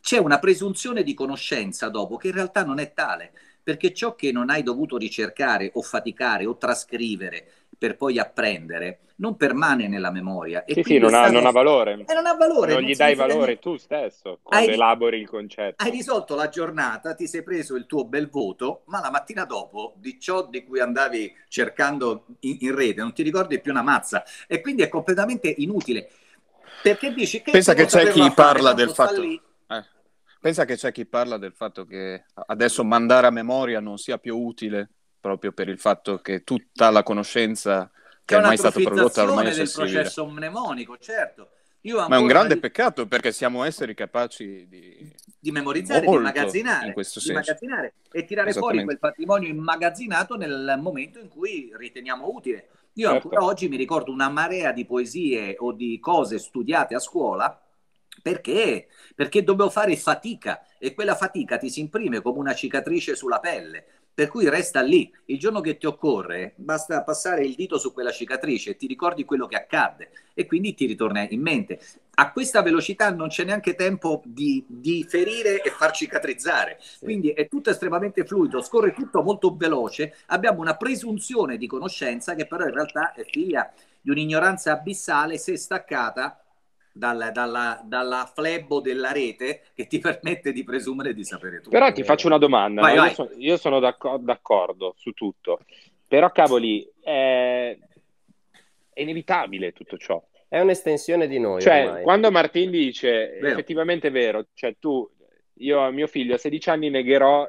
c'è una presunzione di conoscenza dopo che in realtà non è tale, perché ciò che non hai dovuto ricercare o faticare o trascrivere per poi apprendere non permane nella memoria. E Sì, non ha valore. Non ha valore. Non gli dai valore tu stesso quando elabori il concetto. Hai risolto la giornata, ti sei preso il tuo bel voto, ma la mattina dopo di ciò di cui andavi cercando in rete non ti ricordi più una mazza. E quindi è completamente inutile. Perché dici che pensa che c'è chi parla del fatto... lì. Pensa che c'è chi parla del fatto che adesso mandare a memoria non sia più utile proprio per il fatto che tutta la conoscenza che è mai stata prodotta ormai è del accessibile. Processo mnemonico, certo. Ma è un grande peccato perché siamo esseri capaci di memorizzare, di immagazzinare, in questo senso. E tirare fuori quel patrimonio immagazzinato nel momento in cui riteniamo utile. Io ancora oggi mi ricordo una marea di poesie o di cose studiate a scuola perché dovevo fare fatica e quella fatica ti si imprime come una cicatrice sulla pelle, per cui resta lì. Il giorno che ti occorre basta passare il dito su quella cicatrice e ti ricordi quello che accadde e quindi ti ritorna in mente. A questa velocità non c'è neanche tempo di ferire e far cicatrizzare, quindi è tutto estremamente fluido, scorre tutto molto veloce, abbiamo una presunzione di conoscenza che però in realtà è figlia di un'ignoranza abissale se staccata dalla flebbo della rete che ti permette di presumere di sapere tutto. Però ti faccio una domanda, vai, no? vai. Io sono d'accordo su tutto, però cavoli, è inevitabile tutto ciò. È un'estensione di noi. Cioè, ormai. quando Martin dice, Vero. effettivamente è vero, cioè io a mio figlio a 16 anni negherò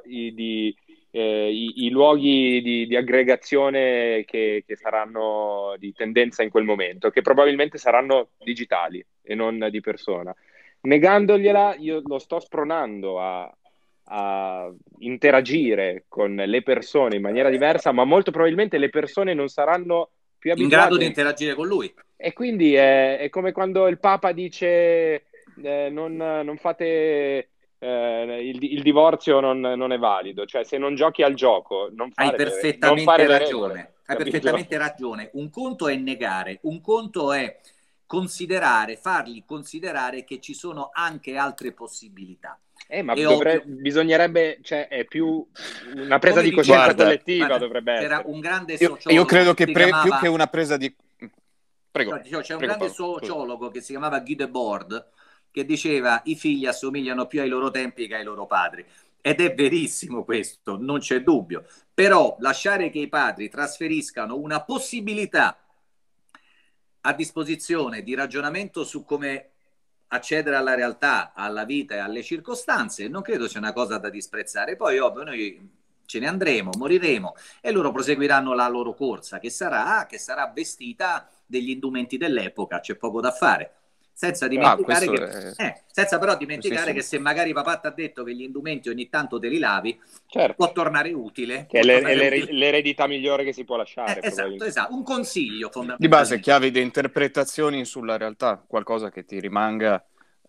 i luoghi di aggregazione che saranno di tendenza in quel momento, che probabilmente saranno digitali e non di persona. Negandogliela, io lo sto spronando a interagire con le persone in maniera diversa, ma molto probabilmente le persone non saranno più abituate. In grado di interagire con lui. E quindi è come quando il Papa dice non fate... il divorzio non è valido, cioè se non giochi al gioco non fare Hai perfettamente non fare ragione. regole, Hai perfettamente ragione. Un conto è negare, un conto è fargli considerare che ci sono anche altre possibilità. Ma bisognerebbe, cioè è più una presa di coscienza collettiva, dovrebbe essere. C'era un grande sociologo. Io credo che più che una presa di... Prego. C'è un grande sociologo che si chiamava Guy Debord che diceva i figli assomigliano più ai loro tempi che ai loro padri. Ed è verissimo questo, non c'è dubbio. Però lasciare che i padri trasferiscano una possibilità a disposizione di ragionamento su come accedere alla realtà, alla vita e alle circostanze, non credo sia una cosa da disprezzare. Poi ovvio noi ce ne andremo, moriremo e loro proseguiranno la loro corsa che sarà vestita degli indumenti dell'epoca, c'è poco da fare. Senza dimenticare senza però dimenticare che se magari papà ti ha detto che gli indumenti ogni tanto te li lavi, può tornare utile. Che è l'eredità migliore che si può lasciare. Esatto, un consiglio fondamentale. Di base chiavi di interpretazioni sulla realtà, qualcosa che ti rimanga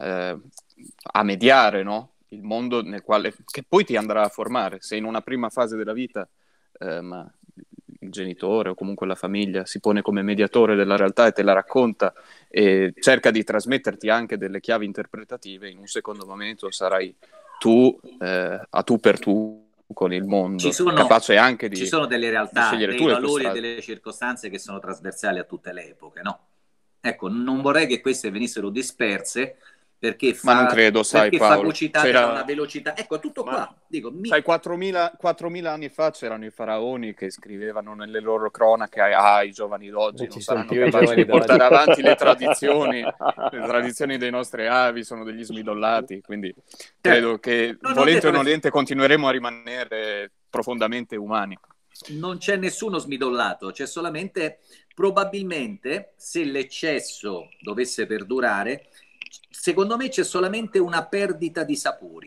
a mediare, no? Il mondo nel quale, che poi ti andrà a formare. Se in una prima fase della vita ma il genitore o comunque la famiglia si pone come mediatore della realtà e te la racconta e cerca di trasmetterti anche delle chiavi interpretative, in un secondo momento sarai tu a tu per tu con il mondo, capace anche di... Ci sono delle realtà, dei valori e strade. delle circostanze che sono trasversali a tutte le epoche, no? Ecco, non vorrei che queste venissero disperse perché non credo, sai Paolo, fagocitate da una velocità. Ecco, tutto qua. Dico, sai, 4.000 anni fa c'erano i faraoni che scrivevano nelle loro cronache i giovani d'oggi non saranno capaci di portare avanti le tradizioni dei nostri avi, sono degli smidollati, quindi credo che volente o nolente continueremo a rimanere profondamente umani. Non c'è nessuno smidollato, c'è solamente, probabilmente, se l'eccesso dovesse perdurare, secondo me c'è solamente una perdita di sapori,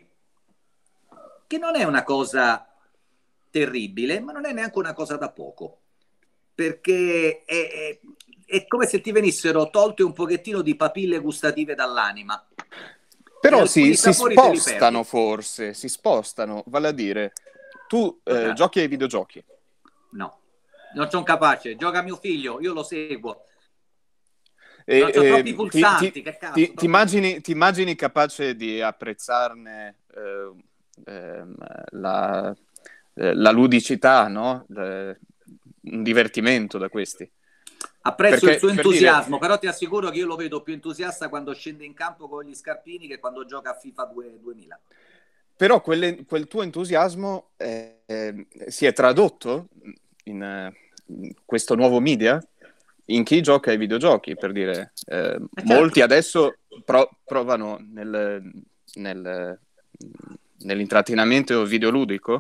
che non è una cosa terribile, ma non è neanche una cosa da poco, perché è come se ti venissero tolte un pochettino di papille gustative dall'anima. Però si spostano forse, vale a dire, tu giochi ai videogiochi? No, non sono capace, gioca mio figlio, io lo seguo. C'ho troppi pulsanti, che cazzo, ti immagini capace di apprezzarne la ludicità, no? Un divertimento da questi. Apprezzo Perché, il suo per entusiasmo, dire- però ti assicuro che io lo vedo più entusiasta quando scende in campo con gli scarpini che quando gioca a FIFA 2000. Però quel tuo entusiasmo si è tradotto in questo nuovo media in chi gioca ai videogiochi, per dire. Certo. Molti adesso provano nell'intrattenimento videoludico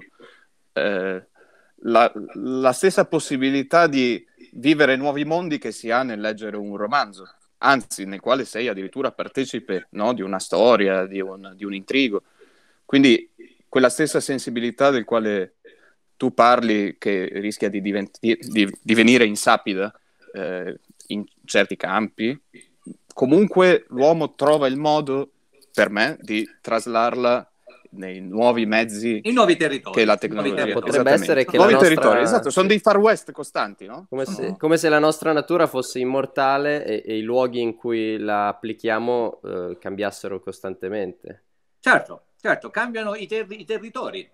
la stessa possibilità di vivere nuovi mondi che si ha nel leggere un romanzo, anzi nel quale sei addirittura partecipe, no? Di una storia, di un intrigo. Quindi quella stessa sensibilità del quale tu parli, che rischia di divenire insapida in certi campi, comunque l'uomo trova il modo, per me, di traslarla nei nuovi mezzi I nuovi territori. che la I nuovi tecnologia. territori. Potrebbe essere che nuovi la nostra- territori, esatto, sono dei far west costanti, no? Come se la nostra natura fosse immortale e i luoghi in cui la applichiamo cambiassero costantemente. Certo, cambiano i territori,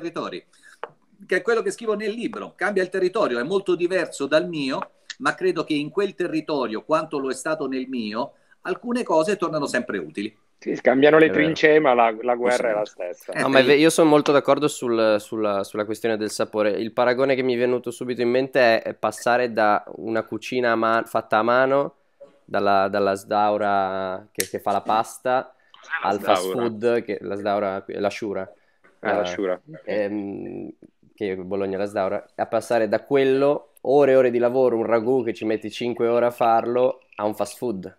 che è quello che scrivo nel libro. Cambia il territorio, è molto diverso dal mio, ma credo che in quel territorio, quanto lo è stato nel mio, alcune cose tornano sempre utili. Sì, scambiano le È vero. trincee, ma la guerra è la stessa. Eh, No, ma io sono molto d'accordo sulla questione del sapore. Il paragone che mi è venuto subito in mente è passare da una cucina fatta a mano, dalla sdaura che fa la pasta, La al fast sdaura? food, la sdaura, la sciura, La sciura. che Bologna è la sdaura, a passare da quello, ore e ore di lavoro, un ragù che ci metti 5 ore a farlo, a un fast food,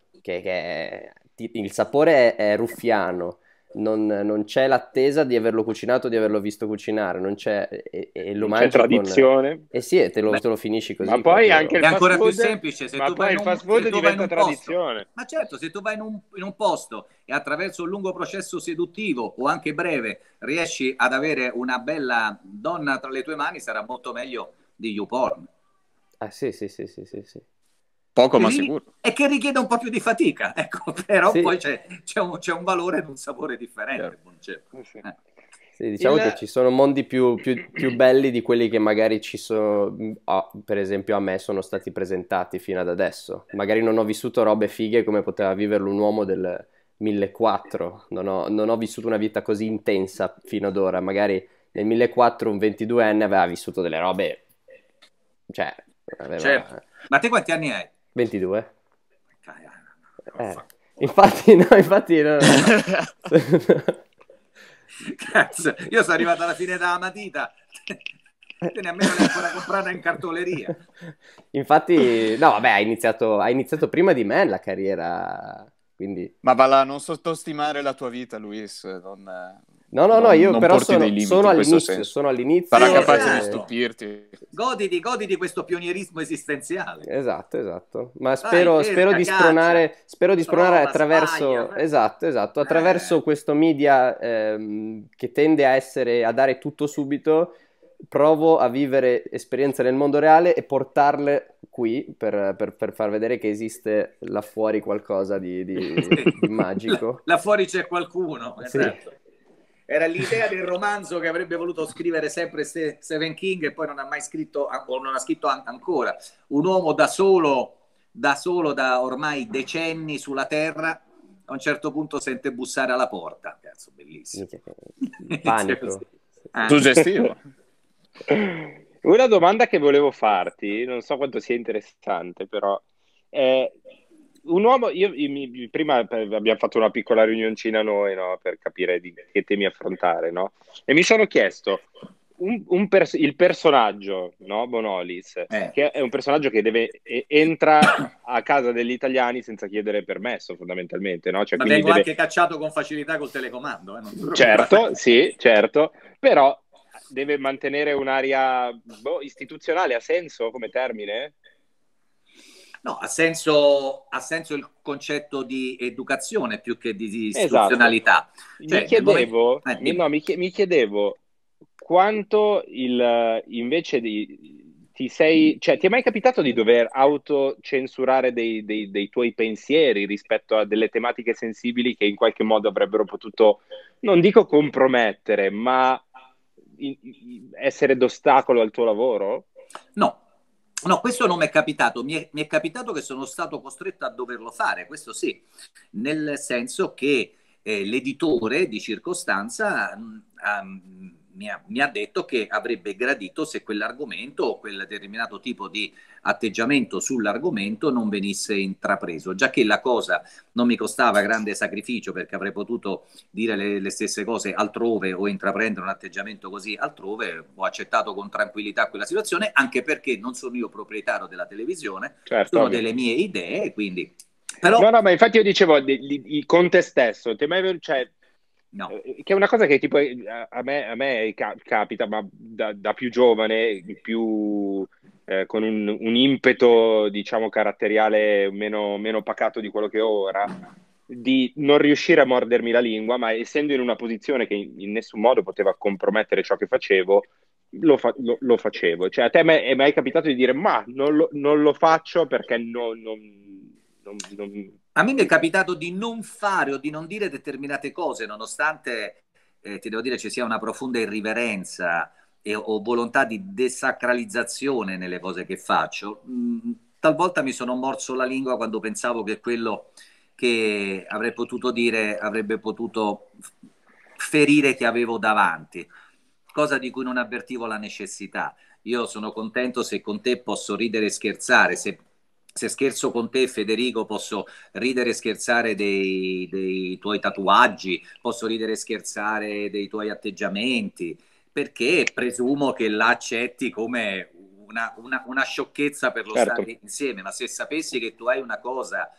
il sapore è ruffiano, non c'è l'attesa di averlo cucinato, di averlo visto cucinare, non c'è, e lo Non c'è mangi tradizione. sì, e te lo finisci così. Ma poi proprio. anche il È ancora fast più food, semplice, se ma tu poi vai il in un- fast food se tu vai in diventa un posto. tradizione. Ma certo, se tu vai in un posto e attraverso un lungo processo seduttivo o anche breve riesci ad avere una bella donna tra le tue mani, sarà molto meglio di YouPorn. Ah, sì. Poco ma Lì- sicuro. E che richiede un po' più di fatica, ecco, però Sì. poi c'è un valore ed un sapore differente. Sì. Sì, diciamo Il- che ci sono mondi più belli di quelli che magari ci sono, per esempio a me sono stati presentati fino ad adesso. Magari non ho vissuto robe fighe come poteva viverlo un uomo del 1400, non ho vissuto una vita così intensa fino ad ora. Magari nel 1400 un 22enne aveva vissuto delle robe, cioè, aveva Certo. Ma te quanti anni hai? 22. No. Infatti no. Cazzo, io sono arrivato alla fine della matita. Te ne almeno l'hai ancora comprata in cartoleria. Infatti, no, vabbè, hai iniziato prima di me la carriera, quindi... Ma va là, non sottostimare la tua vita, Luis. No, io non però porti dei limiti sono in questo all'inizio, senso. sono all'inizio. Sarà capace di esatto. stupirti. Goditi questo pionierismo esistenziale. Esatto. Ma Vai, spero di pesca, spronare Trova, attraverso, spaglia. esatto, attraverso questo media che tende a dare tutto subito. Provo a vivere esperienze nel mondo reale e portarle qui per far vedere che esiste là fuori qualcosa di magico. Là fuori c'è qualcuno, Sì. esatto. Era l'idea del romanzo che avrebbe voluto scrivere sempre Stephen King e poi non ha mai scritto, o non ha scritto ancora. Un uomo da solo da ormai decenni sulla Terra, a un certo punto sente bussare alla porta. Cazzo, bellissimo. Panico. Suggestivo. Una domanda che volevo farti, non so quanto sia interessante, però un uomo, prima abbiamo fatto una piccola riunioncina noi, no, per capire di che temi affrontare, no? E mi sono chiesto il personaggio, no, Bonolis, che è un personaggio che entra a casa degli italiani senza chiedere permesso, fondamentalmente, no? Cioè, Ma quindi vengo anche cacciato con facilità col telecomando. Non ti preoccupare. certo, però deve mantenere un'area istituzionale, ha senso come termine? No, ha senso il concetto di educazione più che di istituzionalità. Esatto. Cioè, mi chiedevo quanto invece cioè, ti è mai capitato di dover autocensurare dei tuoi pensieri rispetto a delle tematiche sensibili che in qualche modo avrebbero potuto, non dico compromettere, ma essere d'ostacolo al tuo lavoro? No, no, questo non mi è capitato. Mi è capitato che sono stato costretto a doverlo fare, questo sì, nel senso che l'editore di circostanza mi ha detto che avrebbe gradito se quell'argomento o quel determinato tipo di atteggiamento sull'argomento non venisse intrapreso, già che la cosa non mi costava grande sacrificio perché avrei potuto dire le stesse cose altrove o intraprendere un atteggiamento così altrove. Ho accettato con tranquillità quella situazione, anche perché non sono io proprietario della televisione, Certo, sono ovvio. delle mie idee, quindi... Però... No, ma infatti io dicevo con te stesso, cioè, No. che è una cosa che tipo a me capita, ma da più giovane, più con un impeto, diciamo, caratteriale meno pacato di quello che ho ora, di non riuscire a mordermi la lingua, ma essendo in una posizione che in nessun modo poteva compromettere ciò che facevo, lo facevo. Cioè, a te è mai capitato di dire, ma non lo faccio perché A me mi è capitato di non fare o di non dire determinate cose, nonostante ti devo dire ci sia una profonda irriverenza o volontà di desacralizzazione nelle cose che faccio. Talvolta mi sono morso la lingua quando pensavo che quello che avrei potuto dire avrebbe potuto ferire chi avevo davanti, cosa di cui non avvertivo la necessità. Io sono contento se con te posso ridere e scherzare, se scherzo con te, Federico, posso ridere e scherzare dei tuoi tatuaggi, posso ridere e scherzare dei tuoi atteggiamenti, perché presumo che la accetti come una sciocchezza per lo Certo. stare insieme, ma se sapessi che tu hai una cosa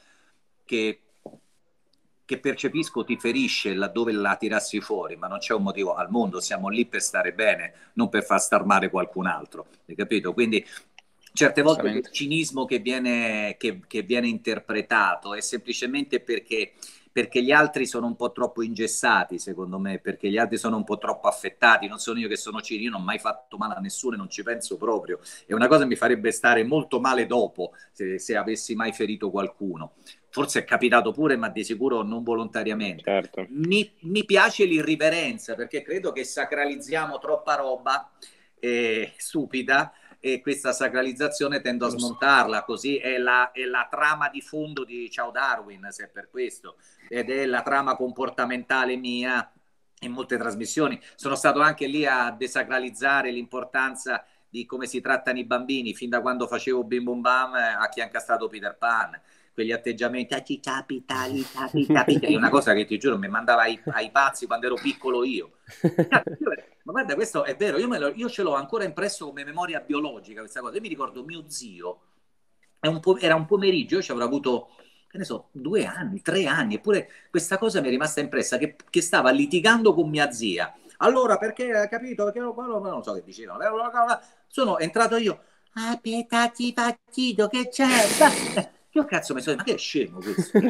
che percepisco ti ferisce laddove la tirassi fuori, ma non c'è un motivo al mondo, siamo lì per stare bene, non per far star male qualcun altro, hai capito? Quindi certe volte il cinismo che viene interpretato è semplicemente perché gli altri sono un po' troppo ingessati, secondo me, perché gli altri sono un po' troppo affettati. Non sono io che sono cinico, io non ho mai fatto male a nessuno e non ci penso proprio. È una cosa che mi farebbe stare molto male dopo se avessi mai ferito qualcuno. Forse è capitato pure, ma di sicuro non volontariamente. Certo. Mi piace l'irriverenza, perché credo che sacralizziamo troppa roba stupida, e questa sacralizzazione tendo a smontarla, così è la trama di fondo di Ciao Darwin, se è per questo, ed è la trama comportamentale mia in molte trasmissioni. Sono stato anche lì a desacralizzare l'importanza di come si trattano i bambini, fin da quando facevo Bim Bum Bam a chi ha incastrato Peter Pan, quegli atteggiamenti ti capita, è una cosa che ti giuro mi mandava ai pazzi quando ero piccolo io. Ma guarda, questo è vero, io ce l'ho ancora impresso come memoria biologica questa cosa. Io mi ricordo mio zio, era un pomeriggio, io ci avrò avuto, che ne so, 2 anni, 3 anni, eppure questa cosa mi è rimasta impressa, che stava litigando con mia zia. Allora, perché, hai capito? Perché non so che dicevano. Sono entrato io, aspettate partito, che c'è? Io cazzo mi sono detto, ma che è scemo questo?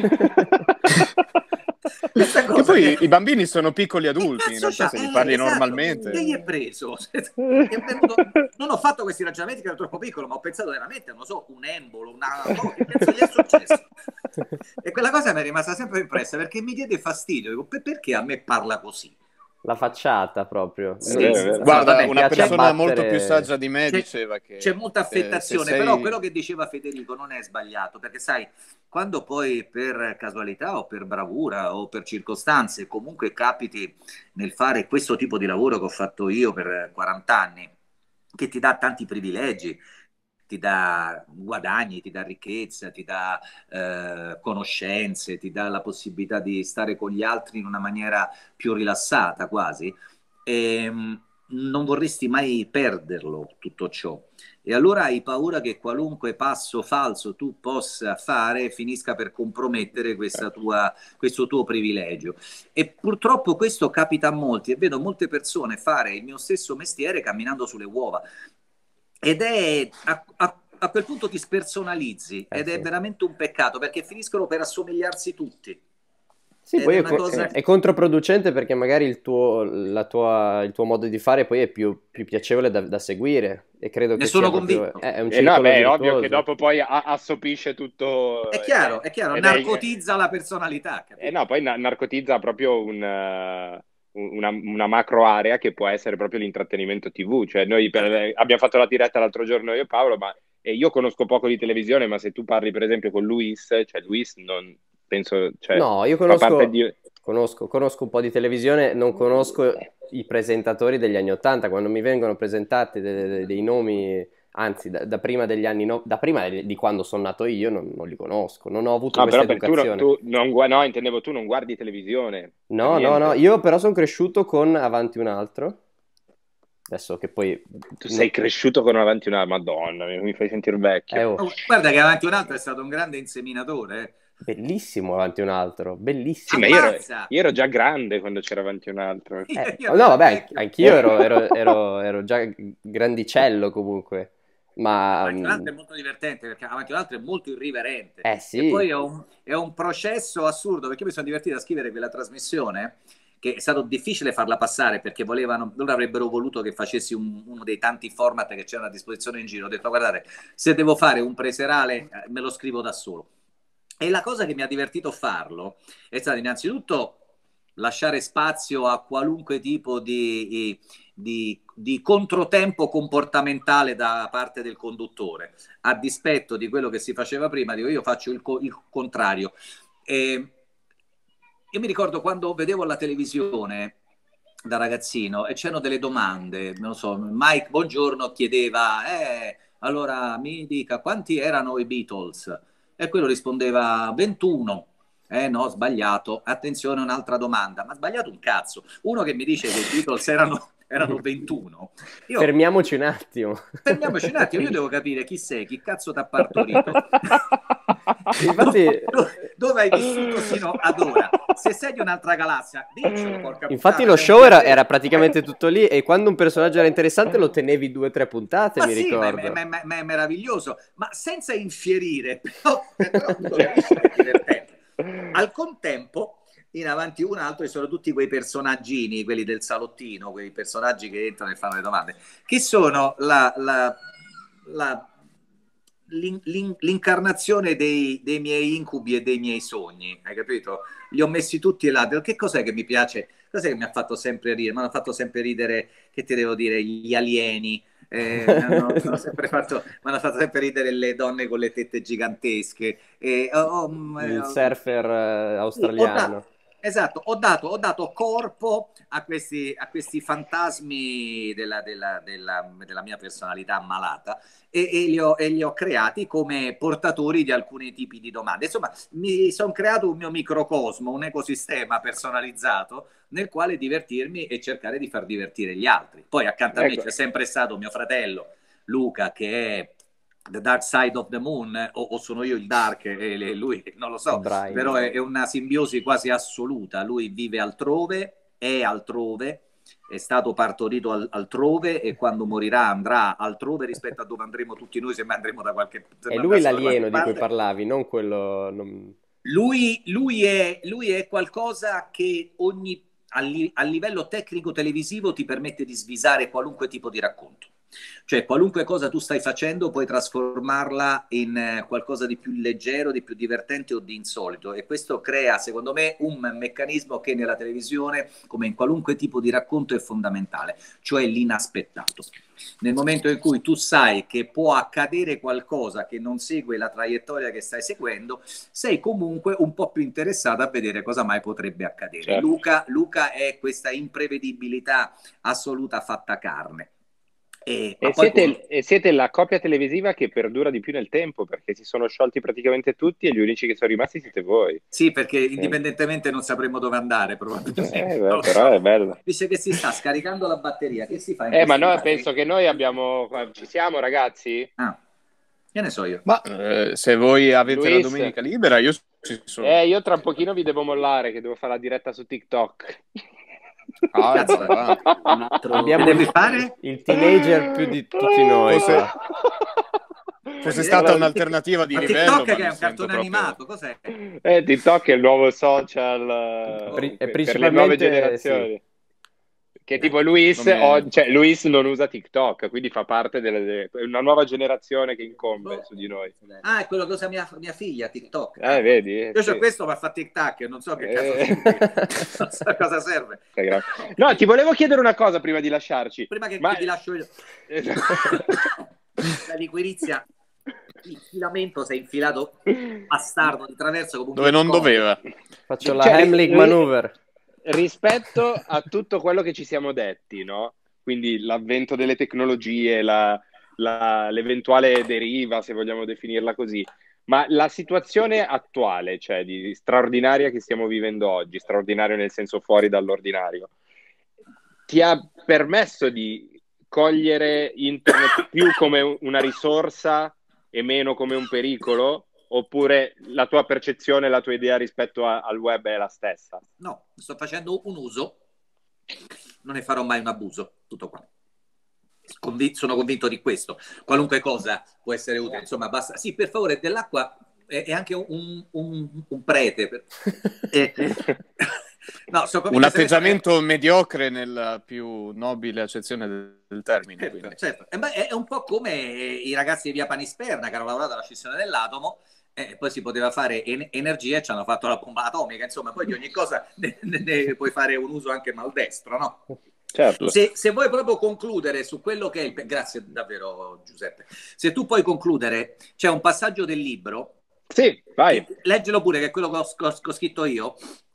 Che poi i bambini sono piccoli adulti, in realtà, se gli parli esatto, normalmente. Che gli è preso? Non ho fatto questi ragionamenti che ero troppo piccolo, ma ho pensato veramente, non so, un embolo, che penso gli è successo? E quella cosa mi è rimasta sempre impressa, perché mi diede fastidio. Dico, perché a me parla così? La facciata proprio. Sì, guarda, vabbè, una persona molto più saggia di me diceva che c'è molta affettazione, però quello che diceva Federico non è sbagliato, perché sai, quando poi per casualità o per bravura o per circostanze comunque capiti nel fare questo tipo di lavoro che ho fatto io per 40 anni, che ti dà tanti privilegi, ti dà guadagni, ti dà ricchezza, ti dà conoscenze, ti dà la possibilità di stare con gli altri in una maniera più rilassata quasi, non vorresti mai perderlo tutto ciò. E allora hai paura che qualunque passo falso tu possa fare finisca per compromettere questo tuo privilegio. E purtroppo questo capita a molti, e vedo molte persone fare il mio stesso mestiere camminando sulle uova. Ed è a quel punto ti spersonalizzi ed è veramente un peccato, perché finiscono per assomigliarsi tutti. Sì, ed poi è è, una cosa è controproducente perché magari il tuo modo di fare poi è più piacevole da seguire e credo ne che sia sono proprio, convinto. è un E no, circolo beh, è ovvio che virtuoso. dopo poi assopisce tutto È chiaro, ed è, narcotizza la personalità, capito? no, poi narcotizza proprio una macro area che può essere proprio l'intrattenimento TV. Cioè, noi abbiamo fatto la diretta l'altro giorno io e Paolo, ma io conosco poco di televisione, ma se tu parli per esempio con Luis, cioè Luis non penso, cioè, No, io fa parte di... conosco un po' di televisione, non conosco i presentatori degli anni '80, quando mi vengono presentati dei nomi, anzi da prima degli anni, da prima di quando sono nato io, non li conosco, non ho avuto No, questa però educazione. tu non no, intendevo tu non guardi televisione, per No, niente. io però sono cresciuto con Avanti un altro, adesso che poi... Tu sei cresciuto con avanti una Madonna, mi fai sentire vecchio. oh, Guarda che avanti un altro è stato un grande inseminatore. bellissimo Avanti un altro, Sì, bellissimo. ma Ammazza! io ero già grande quando c'era avanti un altro. Io No, ero vabbè, vecchio. anch'io ero già grandicello comunque, ma Avanti un altro è molto divertente perché avanti un altro è molto irriverente e sì, poi è un processo assurdo perché io mi sono divertito a scrivere quella trasmissione che è stato difficile farla passare perché loro avrebbero voluto che facessi uno dei tanti format che c'erano a disposizione in giro. Ho detto guardate, se devo fare un preserale me lo scrivo da solo. E la cosa che mi ha divertito farlo è stata innanzitutto lasciare spazio a qualunque tipo di controtempo comportamentale da parte del conduttore, a dispetto di quello che si faceva prima, dico io faccio il contrario. Io mi ricordo quando vedevo la televisione da ragazzino e c'erano delle domande, non so, Mike Buongiorno chiedeva, allora mi dica quanti erano i Beatles? E quello rispondeva 21. No, sbagliato. Attenzione, un'altra domanda. Ma sbagliato un cazzo. Uno che mi dice che i Beatles erano 21. fermiamoci un attimo. Fermiamoci un attimo, io devo capire chi sei, chi cazzo t'ha partorito. Infatti, dove hai vissuto sino ad ora? Se sei di un'altra galassia, diccelo, porca infatti puttana, lo sei show un era piacere. praticamente tutto lì e quando un personaggio era interessante lo tenevi 2 o 3 puntate, Ma mi sì, ricordo. ma è meraviglioso, ma senza infierire, però tu capisci che è divertente. Al contempo, in avanti un altro, ci sono tutti quei personaggini, quelli del salottino, quei personaggi che entrano e fanno le domande, che sono l'incarnazione dei miei incubi e dei miei sogni, hai capito? Li ho messi tutti là. Che cos'è che mi piace? Cos'è che mi ha fatto sempre ridere? Mi hanno fatto sempre ridere, che ti devo dire, gli alieni. Mi hanno fatto sempre ridere le donne con le tette gigantesche. Il surfer australiano. Esatto, ho dato corpo a questi fantasmi della mia personalità malata e li ho creati come portatori di alcuni tipi di domande. Insomma, mi sono creato un mio microcosmo, un ecosistema personalizzato nel quale divertirmi e cercare di far divertire gli altri. Poi accanto a me c'è sempre stato mio fratello Luca, che è The Dark Side of the Moon, o sono io il Dark e lui non lo so, Brian. però è una simbiosi quasi assoluta. Lui vive altrove, è stato partorito altrove e quando morirà andrà altrove rispetto a dove andremo tutti noi se mai andremo da qualche parte. È lui l'alieno di cui parlavi, non quello... Lui è qualcosa che a livello tecnico televisivo ti permette di svisare qualunque tipo di racconto. Cioè qualunque cosa tu stai facendo puoi trasformarla in qualcosa di più leggero, di più divertente o di insolito, e questo crea secondo me un meccanismo che nella televisione, come in qualunque tipo di racconto, è fondamentale, cioè l'inaspettato. Nel momento in cui tu sai che può accadere qualcosa che non segue la traiettoria che stai seguendo, sei comunque un po' più interessato a vedere cosa mai potrebbe accadere. Certo. Luca è questa imprevedibilità assoluta fatta carne. E siete la coppia televisiva che perdura di più nel tempo, perché si sono sciolti praticamente tutti e gli unici che sono rimasti siete voi. Sì, perché indipendentemente non sapremo dove andare, probabilmente. Però è bello. Dice che si sta scaricando la batteria, che si fa? Ma no, penso che noi ci siamo, ragazzi? Che ne so io. Ma se voi avete Luis, la domenica libera, io ci sono. Io tra un pochino vi devo mollare, che devo fare la diretta su TikTok. Cazzo, Abbiamo devi fare? il teenager più di tutti noi. fosse stata un'alternativa di Ma livello, TikTok ma che è mi un sento cartone proprio- animato, cos'è? TikTok è il nuovo social Pri- per le principalmente, nuove generazioni. Che tipo Luis, Non mi- cioè Luis non usa TikTok, quindi fa parte è una nuova generazione che incombe su di noi. Ah, è quello che usa mia figlia, TikTok. Vedi? Io Sì. c'ho questo ma fa TikTok, non so che cazzo Eh. significa, non so a cosa serve. No, ti volevo chiedere una cosa prima di lasciarci. Prima che Ma- vi lascio io. La liquirizia, il filamento si è infilato bastardo di traverso come un Dove non King Kong. doveva. Faccio la Cioè, Heimlich maneuver. Rispetto a tutto quello che ci siamo detti, no? Quindi l'avvento delle tecnologie, l'eventuale deriva, se vogliamo definirla così, ma la situazione attuale, cioè di straordinaria che stiamo vivendo oggi, straordinario nel senso fuori dall'ordinario, ti ha permesso di cogliere internet più come una risorsa e meno come un pericolo? Oppure la tua percezione, la tua idea rispetto al web è la stessa? No, sto facendo un uso, non ne farò mai un abuso, tutto qua. Sono convinto di questo. Qualunque cosa può essere utile, insomma, basta. Sì, per favore, dell'acqua è anche un prete. No, sono convinto Un atteggiamento mediocre nella più nobile accezione del termine. Quindi. Certo. È un po' come i ragazzi di Via Panisperna che hanno lavorato alla scissione dell'atomo. Poi si poteva fare energia e ci hanno fatto la bomba atomica, insomma, poi di ogni cosa ne puoi fare un uso anche maldestro, no? Certo. Se vuoi proprio concludere su quello che è il... Grazie davvero Giuseppe. Se tu puoi concludere, c'è un passaggio del libro. Sì, vai. Leggilo pure, che è quello che ho scritto io,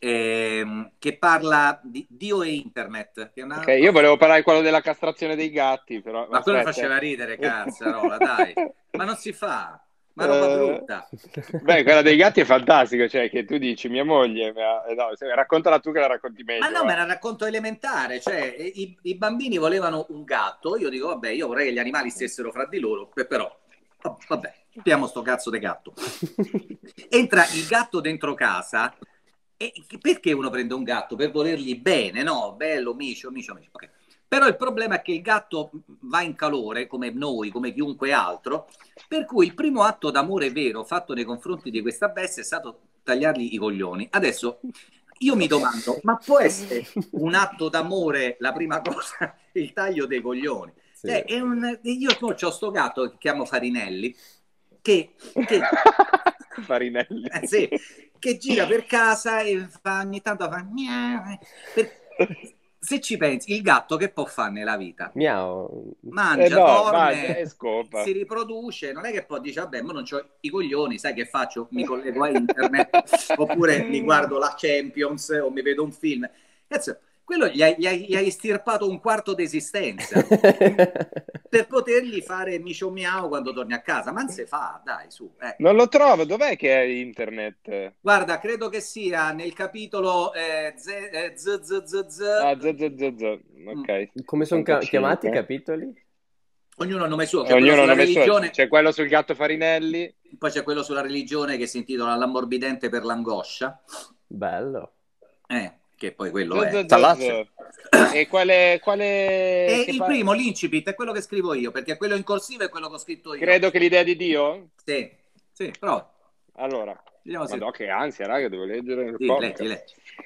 che parla di Dio e Internet. Che è una... Okay, io volevo parlare di quello della castrazione dei gatti, però... Ma quello faceva ridere, cazzarola, dai. Ma non si fa. Ma roba brutta. Beh, quella dei gatti è fantastico, cioè che tu dici mia moglie, no, raccontala tu che la racconti meglio. Ma no, me la racconto elementare, cioè i bambini volevano un gatto, io dico vabbè, io vorrei che gli animali stessero fra di loro, però vabbè, abbiamo sto cazzo di gatto. Entra il gatto dentro casa e perché uno prende un gatto? Per volergli bene, no? Bello, micio, ok. Però il problema è che il gatto va in calore, come noi, come chiunque altro, per cui il primo atto d'amore vero fatto nei confronti di questa bestia è stato tagliargli i coglioni. Adesso io mi domando, ma può essere un atto d'amore la prima cosa, il taglio dei coglioni? Sì. Io ho sto gatto che chiamo Farinelli, che Farinelli. sì, che gira per casa e ogni tanto fa miau. Se ci pensi, il gatto che può fare nella vita? Miau. Mangia, No, dorme, mangia e scopa. si riproduce, non è che poi dice vabbè, ma non c'ho i coglioni, sai che faccio? Mi collego a internet oppure mi guardo la Champions o mi vedo un film. Cazzo, quello gli hai estirpato un quarto d'esistenza per potergli fare micio miau quando torni a casa, ma non si fa, dai, su. Non lo trovo, dov'è che è internet? Guarda, credo che sia nel capitolo Ok. Come sono chiamati i capitoli? Ognuno ha nome suo, c'è Ognuno quello ha sulla nome suo. religione, C'è quello sul gatto Farinelli. poi c'è quello sulla religione che si intitola L'ammorbidente per l'angoscia, Bello. che poi quello è. Talazzo. E quale E che il primo, l'incipit, è quello che scrivo io, perché quello in corsivo è quello che ho scritto io. credo che l'idea di Dio? Sì, però Allora, vediamo se... Madò, che ansia, raga, devo leggere il Sì, comic. leggi.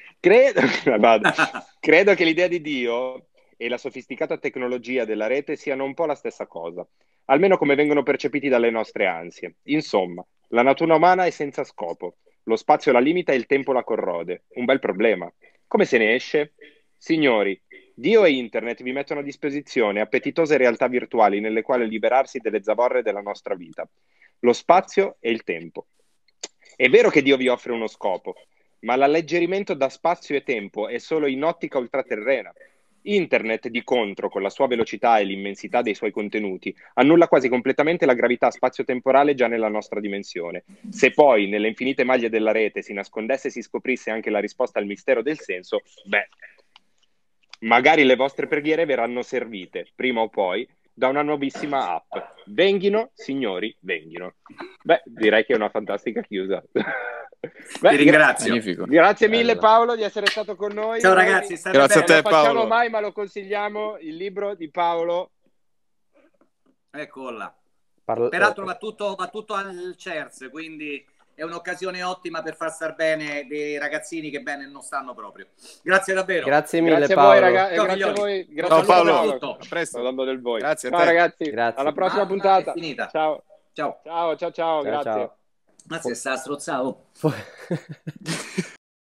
Credo che l'idea di Dio e la sofisticata tecnologia della rete siano un po' la stessa cosa, almeno come vengono percepiti dalle nostre ansie. Insomma, la natura umana è senza scopo, lo spazio la limita e il tempo la corrode. Un bel problema. Come se ne esce? Signori, Dio e Internet vi mettono a disposizione appetitose realtà virtuali nelle quali liberarsi delle zavorre della nostra vita. Lo spazio e il tempo. È vero che Dio vi offre uno scopo, ma l'alleggerimento da spazio e tempo è solo in ottica ultraterrena. Internet, di contro, con la sua velocità e l'immensità dei suoi contenuti, annulla quasi completamente la gravità spazio-temporale già nella nostra dimensione. Se poi, nelle infinite maglie della rete, si nascondesse e si scoprisse anche la risposta al mistero del senso, beh, magari le vostre preghiere verranno servite, prima o poi, da una nuovissima app. Venghino, signori, venghino. Beh, direi che è una fantastica chiusa. Ti ringrazio. Magnifico. Grazie mille Paolo di essere stato con noi. Ciao ragazzi, state Grazie bene. a te, Non lo facciamo Paolo. mai, ma lo consigliamo, il libro di Paolo. Eccola. Peraltro va tutto al CERS, quindi è un'occasione ottima per far star bene dei ragazzini che bene non stanno proprio. Grazie davvero. Grazie mille, Grazie a Paolo. voi, ragazzi. Ciao, Grazie a figlioli. voi. Grazie Ciao Paolo, per tutto. a presto. Sto dando del voi. Grazie a Ciao te. ragazzi, Grazie. alla prossima È puntata. finita. Ciao. Ciao. Ciao, ciao, ciao, Ciao, grazie. ciao. Ma se sta strozzato.